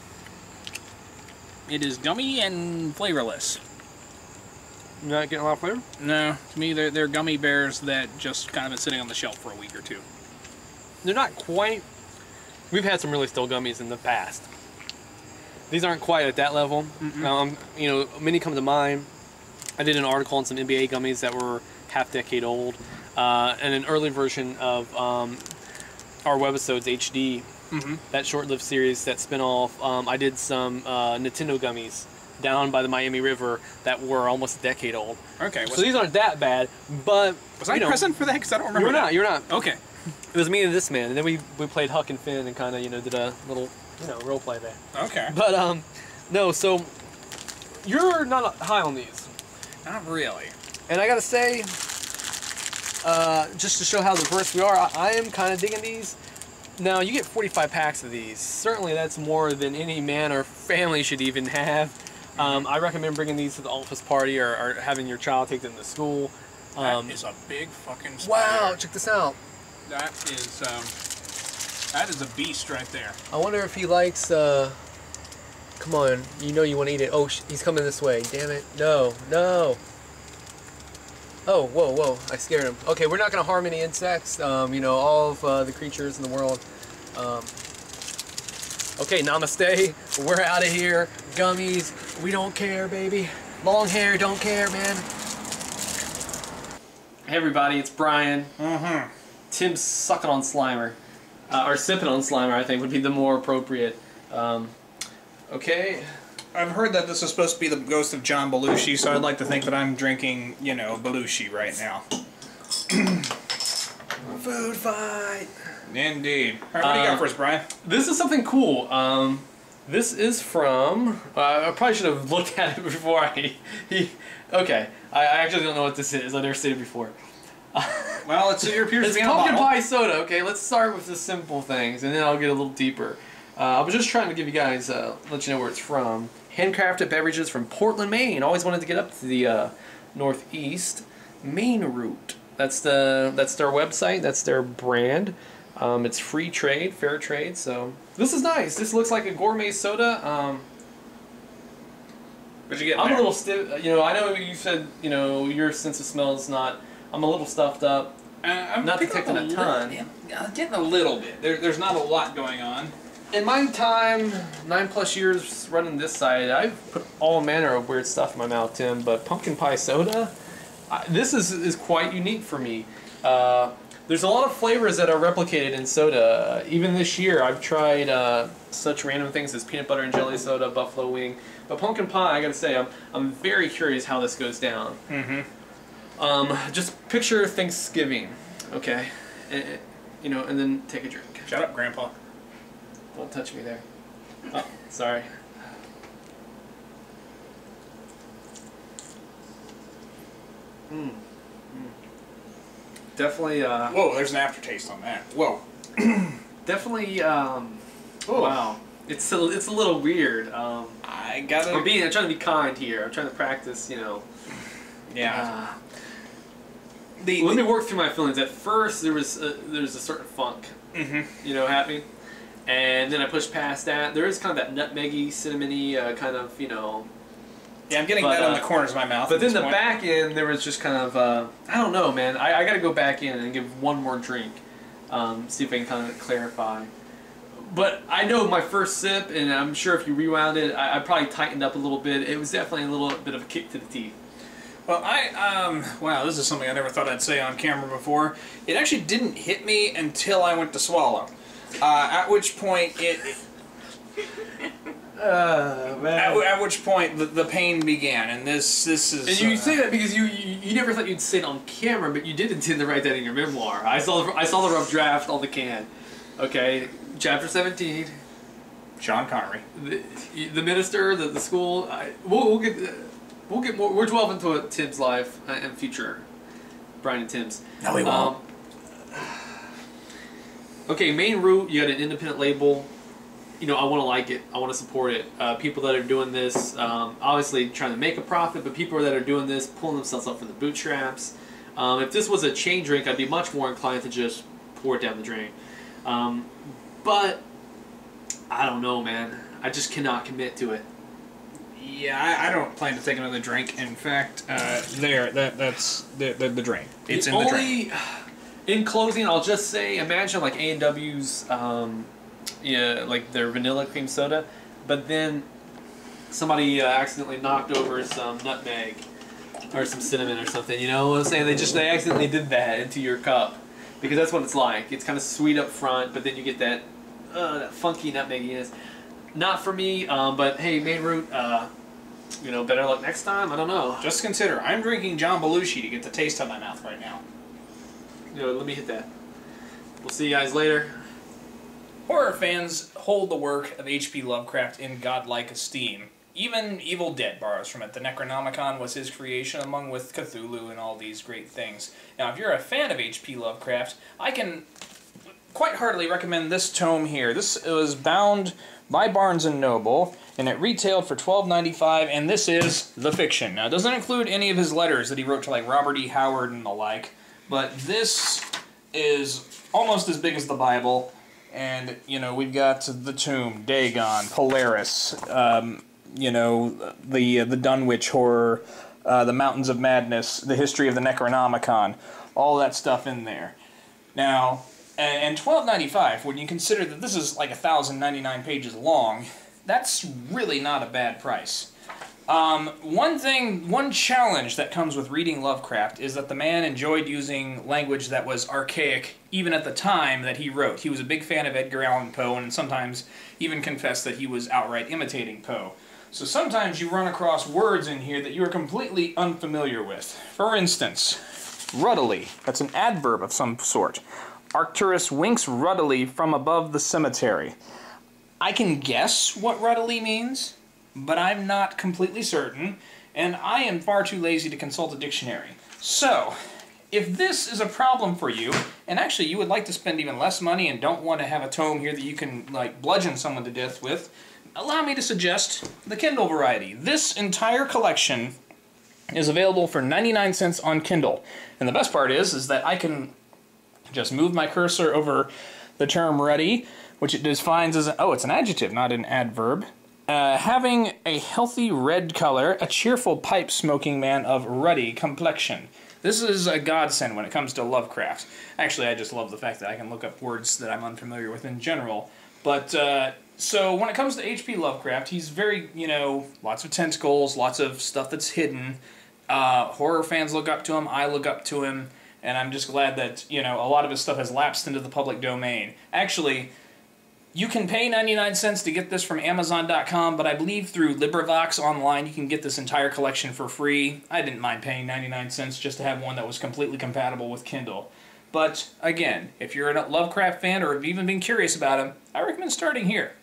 It is gummy and flavorless. You're not getting a lot of flavor? No, to me they're, they're gummy bears that just kind of been sitting on the shelf for a week or two. They're not quite... We've had some really still gummies in the past. These aren't quite at that level. Mm-mm. Um, you know, many come to mind. I did an article on some N B A gummies that were half decade old. Uh, and an early version of um, our webisodes H D, Mm-hmm. that short-lived series, that spin-off. Um, I did some uh, Nintendo gummies down by the Miami River that were almost a decade old. Okay. So these aren't that bad, but Was I you know, present for that? Because I don't remember You're not, that. you're not. Okay. It was me and this man, and then we, we played Huck and Finn and kind of, you know, did a little, you know, role play there. Okay. But, um, no, so, you're not high on these. Not really. And I gotta say, uh, just to show how diverse we are, I, I am kind of digging these. Now, you get forty-five packs of these. Certainly that's more than any man or family should even have. Um, I recommend bringing these to the office party, or, or having your child take them to school. Um, that is a big fucking spider. wow, check this out. That is, um, that is a beast right there. I wonder if he likes, uh, come on, you know you want to eat it. Oh, sh he's coming this way. Damn it. No, no. Oh, whoa, whoa, I scared him. Okay, we're not going to harm any insects, um, you know, all of uh, the creatures in the world. Um, okay, namaste. We're out of here. Gummies, we don't care, baby. Long hair, don't care, man. Hey, everybody, it's Brian. Mm-hmm. Tim's sucking on Slimer. Uh, or sipping on Slimer, I think, would be the more appropriate. Um, okay. I've heard that this is supposed to be the ghost of John Belushi, so I'd like to think that I'm drinking, you know, Belushi right now. Food fight. Indeed. All right, what do you got Um, for us, Brian? This is something cool. Um, this is from... Uh, I probably should have looked at it before I... He, okay, I, I actually don't know what this is. I've never seen it before. Well, it's, it appears It's to be in a pumpkin bottle. pie soda. Okay, let's start with the simple things, and then I'll get a little deeper. Uh, I was just trying to give you guys, uh, let you know where it's from. Handcrafted beverages from Portland, Maine. Always wanted to get up to the uh, northeast. Maine Root. That's the that's their website. That's their brand. Um, it's free trade, fair trade. So this is nice. This looks like a gourmet soda. Um, What'd you get? I'm there? a little stiff. You know, I know you said you know your sense of smell is not. I'm a little stuffed up. Uh, I'm Not picking detecting up a li- ton. Yeah, I'm getting a little bit. There, there's not a lot going on. In my time, nine plus years running this site, I've put all manner of weird stuff in my mouth, Tim. But pumpkin pie soda, I, this is is quite unique for me. Uh, there's a lot of flavors that are replicated in soda. Even this year, I've tried uh, such random things as peanut butter and jelly soda, buffalo wing, but pumpkin pie. I gotta say, I'm I'm very curious how this goes down. Mm-hmm. Um, just picture Thanksgiving, okay, and, you know, and then take a drink. Shut up, Grandpa. Don't touch me there. Oh, sorry. Mm. Mm. Definitely, uh, Whoa, there's an aftertaste on that. Whoa. definitely, um, Oh. wow. It's a, it's a little weird. Um, I gotta. I'm being, I'm trying to be kind here. I'm trying to practice, you know. Yeah. Uh, the, let the, me work through my feelings. At first, there was a, there was a certain funk, mm-hmm. you know, happening. And then I pushed past that. There is kind of that nutmeggy, cinnamony uh, kind of, you know. Yeah, I'm getting but, that on uh, the corners of my mouth. But at then this the point. back end, there was just kind of, uh, I don't know, man. I, I got to go back in and give one more drink, um, see if I can kind of clarify. But I know my first sip, and I'm sure if you rewound it, I, I probably tightened up a little bit. It was definitely a little bit of a kick to the teeth. Well, I, um, wow, this is something I never thought I'd say on camera before. It actually didn't hit me until I went to swallow. Uh, at which point it... it Uh, man. at, at which point the, the pain began, and this this is... And you uh, say that because you, you you never thought you'd say it on camera, but you did intend to write that in your memoir. I saw the, I saw the rough draft on the can. Okay, chapter seventeen. Sean Connery. The, the minister, the, the school. I, we'll, we'll get we'll get more. We're delving into a Tim's life and future. Brian and Tim's. No, we won't. Um, okay, Main Root. You got an independent label. You know, I want to like it. I want to support it. Uh, people that are doing this, um, obviously trying to make a profit, but people that are doing this, pulling themselves up from the bootstraps. Um, if this was a chain drink, I'd be much more inclined to just pour it down the drain. Um, but I don't know, man. I just cannot commit to it. Yeah, I, I don't plan to take another drink. In fact, uh, there, that that's the the, the drain. It's the in the only, drain. In closing, I'll just say, imagine like A and W's, um, yeah, like their vanilla cream soda, but then somebody uh, accidentally knocked over some nutmeg or some cinnamon or something. You know what I'm saying? They just they accidentally did that into your cup, because that's what it's like. It's kind of sweet up front, but then you get that uh, that funky nutmegginess. Not for me, um, but hey, Main Root, uh, you know, better luck next time. I don't know. Just consider, I'm drinking John Belushi to get the taste out of my mouth right now. You know, let me hit that. We'll see you guys later. Horror fans hold the work of H P Lovecraft in godlike esteem. Even Evil Dead borrows from it. The Necronomicon was his creation, along with Cthulhu and all these great things. Now, if you're a fan of H P Lovecraft, I can quite heartily recommend this tome here. This it was bound by Barnes and Noble, and it retailed for twelve ninety-five, and this is the fiction. Now, it doesn't include any of his letters that he wrote to, like, Robert E. Howard and the like, but this is almost as big as the Bible, and, you know, we've got the Tomb, Dagon, Polaris, um, you know, the, uh, the Dunwich Horror, uh, the Mountains of Madness, the history of the Necronomicon, all that stuff in there. Now, and twelve ninety-five, when you consider that this is like one thousand ninety-nine pages long, that's really not a bad price. Um, one thing, one challenge that comes with reading Lovecraft is that the man enjoyed using language that was archaic even at the time that he wrote. He was a big fan of Edgar Allan Poe, and sometimes even confessed that he was outright imitating Poe. So sometimes you run across words in here that you are completely unfamiliar with. For instance, ruddily. That's an adverb of some sort. Arcturus winks ruddily from above the cemetery. I can guess what ruddily means, but I'm not completely certain, and I am far too lazy to consult a dictionary. So, if this is a problem for you, and actually you would like to spend even less money and don't want to have a tome here that you can, like, bludgeon someone to death with, allow me to suggest the Kindle variety. This entire collection is available for ninety-nine cents on Kindle. And the best part is, is that I can just move my cursor over the term ruddy, which it defines as, a, oh, it's an adjective, not an adverb. Uh, having a healthy red color, a cheerful pipe-smoking man of ruddy complexion. This is a godsend when it comes to Lovecraft. Actually, I just love the fact that I can look up words that I'm unfamiliar with in general. But, uh, so when it comes to H P Lovecraft, he's very, you know, lots of tentacles, lots of stuff that's hidden. Uh, horror fans look up to him, I look up to him. And I'm just glad that, you know, a lot of his stuff has lapsed into the public domain. Actually, you can pay ninety-nine cents to get this from Amazon dot com, but I believe through LibriVox online you can get this entire collection for free. I didn't mind paying ninety-nine cents just to have one that was completely compatible with Kindle. But, again, if you're a Lovecraft fan or have even been curious about him, I recommend starting here.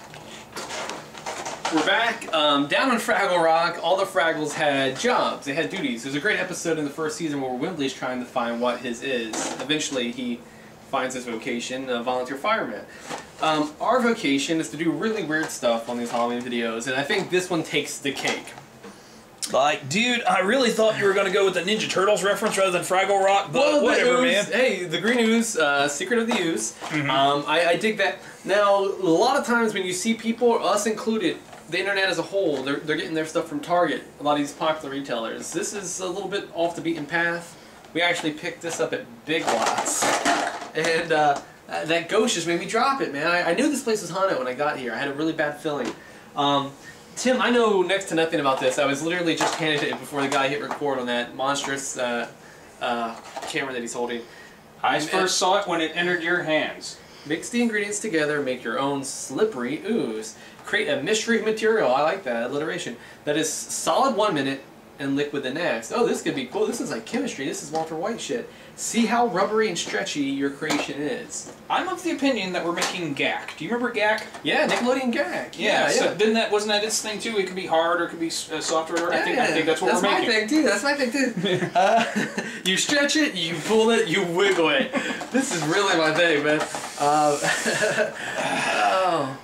We're back. Um, down on Fraggle Rock, all the Fraggles had jobs. They had duties. There's a great episode in the first season where Wimbley's trying to find what his is. Eventually, he finds his vocation, a volunteer fireman. Um, our vocation is to do really weird stuff on these Halloween videos, and I think this one takes the cake. Like, dude, I really thought you were going to go with the Ninja Turtles reference rather than Fraggle Rock, but well, whatever, man. Hey, the green ooze, uh, Secret of the Ooze. Mm-hmm. um, I, I dig that. Now, a lot of times when you see people, us included, the internet as a whole, they're, they're getting their stuff from Target, a lot of these popular retailers. This is a little bit off the beaten path. We actually picked this up at Big Lots. And uh, that ghost just made me drop it, man. I, I knew this place was haunted when I got here. I had a really bad feeling. Um, Tim, I know next to nothing about this. I was literally just handed it before the guy hit record on that monstrous uh, uh, camera that he's holding. I first saw it when it entered your hands. Mix the ingredients together, make your own slippery ooze. Create a mystery material, I like that, alliteration, that is solid one minute and liquid the next. Oh, this could be cool. This is like chemistry. This is Walter White shit. See how rubbery and stretchy your creation is. I'm of the opinion that we're making gack. Do you remember gack? Yeah, Nickelodeon gack. Yeah, yeah. So yeah. Didn't that, wasn't that its thing too? It could be hard or it could be uh, softer. Yeah, I, think, I think that's what that's we're making. That's my thing too. That's my thing too. uh, you stretch it, you pull it, you wiggle it. This is really my thing, man. Uh, oh.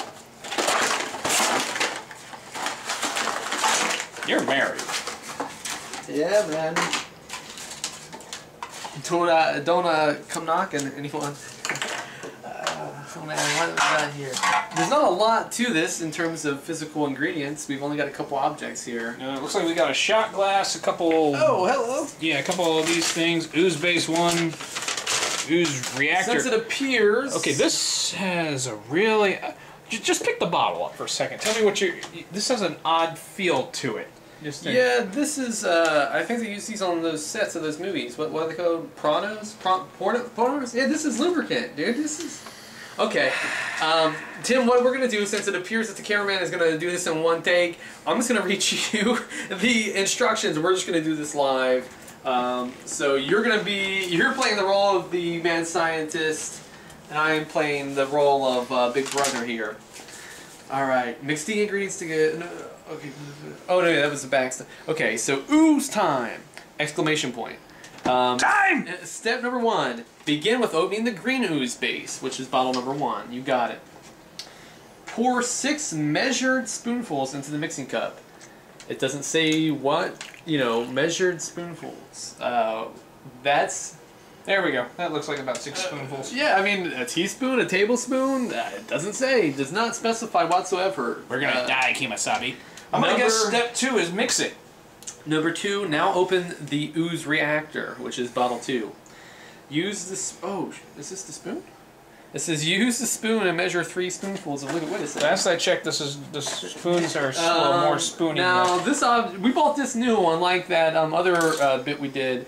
You're married. Yeah, man. Don't uh, don't uh, come knocking, anyone. Uh, Oh man, what have we got here? There's not a lot to this in terms of physical ingredients. We've only got a couple objects here. Uh, looks like we got a shot glass, a couple. Oh, hello. Yeah, a couple of these things. Ooze base one. Ooze reactor. Since it appears. Okay, this has a really. Uh, just pick the bottle up for a second. Tell me what you. This has an odd feel to it. Just yeah, this is. Uh, I think they use these on those sets of those movies. What what are they called? Pranos? Prawn, porno, pornos? Yeah, this is lubricant, dude. This is. Okay, um, Tim. What we're gonna do, since it appears that the cameraman is gonna do this in one take, I'm just gonna read you the instructions. We're just gonna do this live. Um, so you're gonna be. You're playing the role of the mad scientist, and I am playing the role of uh, Big Brother here. All right, mix the ingredients together. No, okay. Oh no, that was the back stuff. Okay, so ooze time! Exclamation point. Um, Time! Step number one. Begin with opening the green ooze base, which is bottle number one. You got it. Pour six measured spoonfuls into the mixing cup. It doesn't say what, you know, measured spoonfuls. Uh, that's... There we go. That looks like about six uh, spoonfuls. Yeah, I mean, a teaspoon, a tablespoon, uh, it doesn't say. It does not specify whatsoever. We're gonna uh, die, Kemosabe. I'm number, gonna guess step two is mix it. Number two, now open the ooze reactor, which is bottle two. Use this. Oh, is this the spoon? It says use the spoon and measure three spoonfuls of liquid. What is that? Last I checked, this is the spoons are um, more spoony. Now this, uh, we bought this new one, like that um, other uh, bit we did.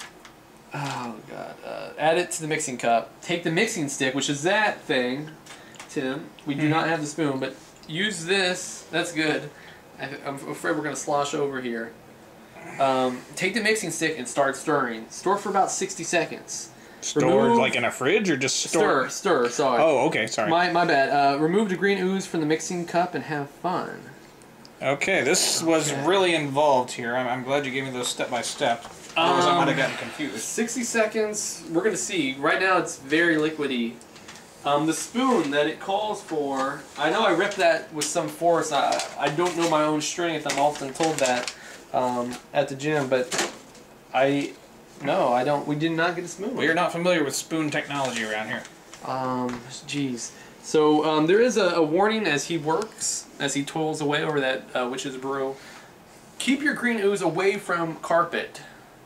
Oh god! Uh, add it to the mixing cup. Take the mixing stick, which is that thing, Tim. We do mm-hmm. not have the spoon, but use this. That's good. I, I'm afraid we're gonna slosh over here. Um, take the mixing stick and start stirring. Stir for about sixty seconds. Stored remove, like in a fridge or just stored? Stir, stir, sorry. Oh, okay, sorry. My, my bad. Uh, remove the green ooze from the mixing cup and have fun. Okay, this okay. was really involved here. I'm, I'm glad you gave me those step by step. Otherwise um, I might have gotten confused. sixty seconds, we're going to see. Right now it's very liquidy. Um, the spoon that it calls for, I know I ripped that with some force. I, I don't know my own strength. I'm often told that um, at the gym, but I, no, I don't, we did not get a spoon. Well, you're not familiar with spoon technology around here. Um, geez. So um, there is a, a warning as he works, as he toils away over that uh, witch's brew. Keep your green ooze away from carpet.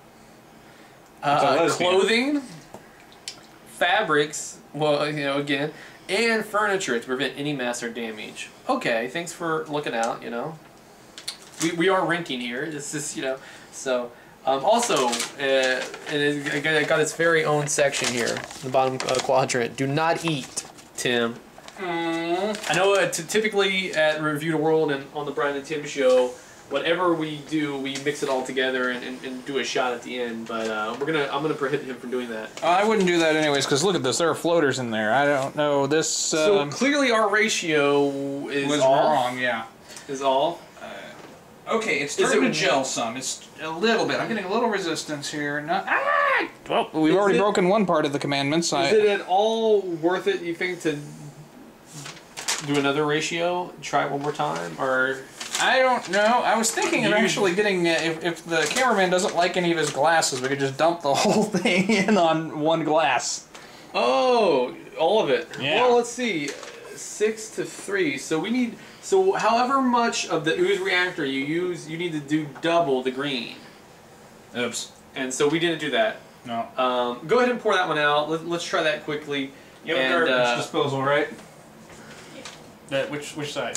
Uh, clothing, fabrics, well, you know, again, and furniture to prevent any mess or damage. Okay, thanks for looking out, you know. We, we are renting here. This is, you know, so. Um, also, uh, it, it got its very own section here, the bottom uh, quadrant. Do not eat, Tim. Mm. I know uh, t typically at Review the World and on the Brian and Tim show, whatever we do, we mix it all together and, and, and do a shot at the end. But uh, we're gonna, I'm gonna prohibit him from doing that. Uh, I wouldn't do that anyways, because look at this, there are floaters in there. I don't know this. Um, so clearly, our ratio is was off. wrong. Yeah, is off. Uh, okay, it's starting to gel some. It's a little bit. I'm getting a little resistance here. Not. Ah! Well, we've is already it, broken one part of the commandments. Is I, it at all worth it? You think to do another ratio? Try it one more time, or? I don't know. I was thinking of actually getting, uh, if, if the cameraman doesn't like any of his glasses, we could just dump the whole thing in on one glass. Oh, all of it. Yeah. Well, let's see. Six to three. So we need, so however much of the ooze reactor you use, you need to do double the green. Oops. And so we didn't do that. No. Um, go ahead and pour that one out. Let, let's try that quickly. You have and, a garbage uh, disposal, right? That, which, which side?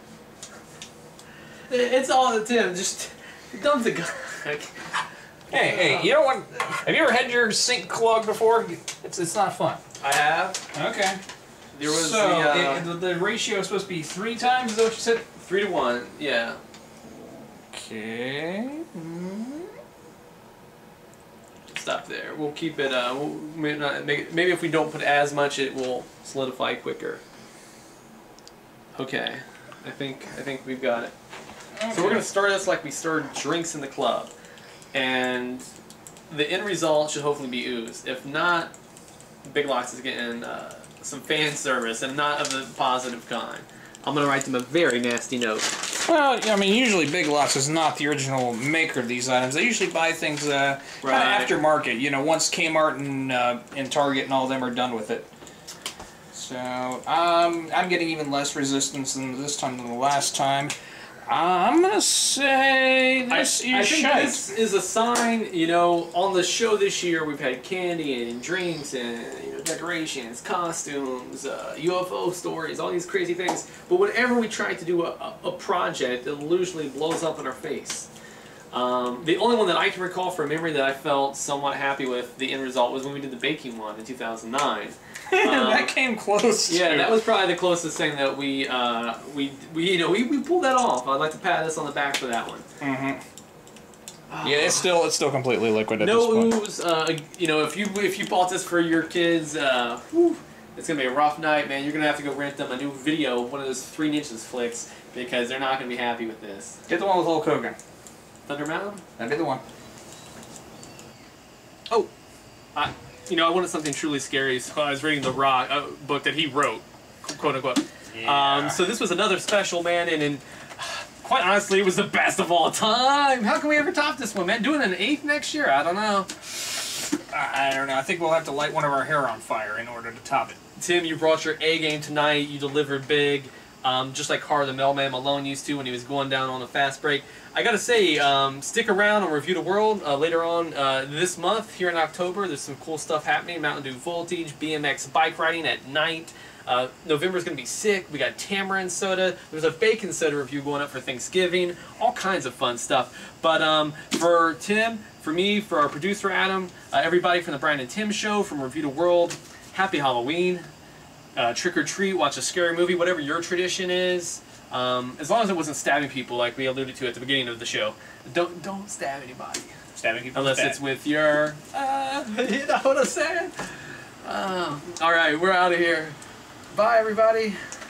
It's all Tim. Just dump the gun. Hey, hey, you don't want. Have you ever had your sink clogged before? It's it's not fun. I have. Okay. There was so the, uh, it, the ratio is supposed to be three times. Is that what you said? Three to one. Yeah. Okay. Mm-hmm. Stop there. We'll keep it. Uh, we'll maybe, not make it, maybe if we don't put as much, it will solidify quicker. Okay. I think I think we've got it. Okay. So we're going to start this like we stirred drinks in the club. And the end result should hopefully be ooze. If not, Big Lots is getting uh, some fan service, and not of the positive kind. I'm going to write them a very nasty note. Well, I mean, usually Big Lots is not the original maker of these items. They usually buy things uh, right. kind of aftermarket, you know, once Kmart and, uh, and Target and all of them are done with it. So, um, I'm getting even less resistance than this time than the last time. I'm gonna say this I, is I think shite. this is a sign, you know, on the show this year we've had candy and drinks and, you know, decorations, costumes, uh, U F O stories, all these crazy things. But whenever we try to do a, a, a project, it usually blows up in our face. Um, the only one that I can recall from memory that I felt somewhat happy with the end result was when we did the baking one in two thousand nine. Um, that came close. Yeah, to. that was probably the closest thing that we, uh, we, we, you know, we, we pulled that off. I'd like to pat us on the back for that one. Mm-hmm. Yeah, it's still it's still completely liquid at No this point. ooze. Uh, you know, if you if you bought this for your kids, uh, whew, it's gonna be a rough night, man. You're gonna have to go rent them a new video, one of those Three Ninjas flicks, because they're not gonna be happy with this. Get the one with Hulk Hogan. Thunder Mountain? That'd be the one. Oh, I, you know, I wanted something truly scary, so I was reading the Rock uh, book that he wrote, quote unquote. Yeah. Um, so this was another special, man, and, and quite honestly, it was the best of all time. How can we ever top this one, man? Doing an eighth next year? I don't know. I, I don't know. I think we'll have to light one of our hair on fire in order to top it. Tim, you brought your A game tonight. You delivered big, um, just like Har the Mailman Malone used to when he was going down on a fast break. I gotta say, um, stick around and review the world uh, later on uh, this month here in October. There's some cool stuff happening. Mountain Dew Voltage, B M X bike riding at night. Uh, November's gonna be sick. We got tamarind soda. There's a bacon soda review going up for Thanksgiving. All kinds of fun stuff. But um, for Tim, for me, for our producer Adam, uh, everybody from the Brian and Tim Show, from Review the World, happy Halloween. Uh, trick or treat, watch a scary movie, whatever your tradition is. Um, as long as it wasn't stabbing people like we alluded to at the beginning of the show. Don't don't stab anybody. Stabbing people Unless bad. it's with your, uh, you know what I'm saying? Uh, all right, we're out of here. Bye, everybody.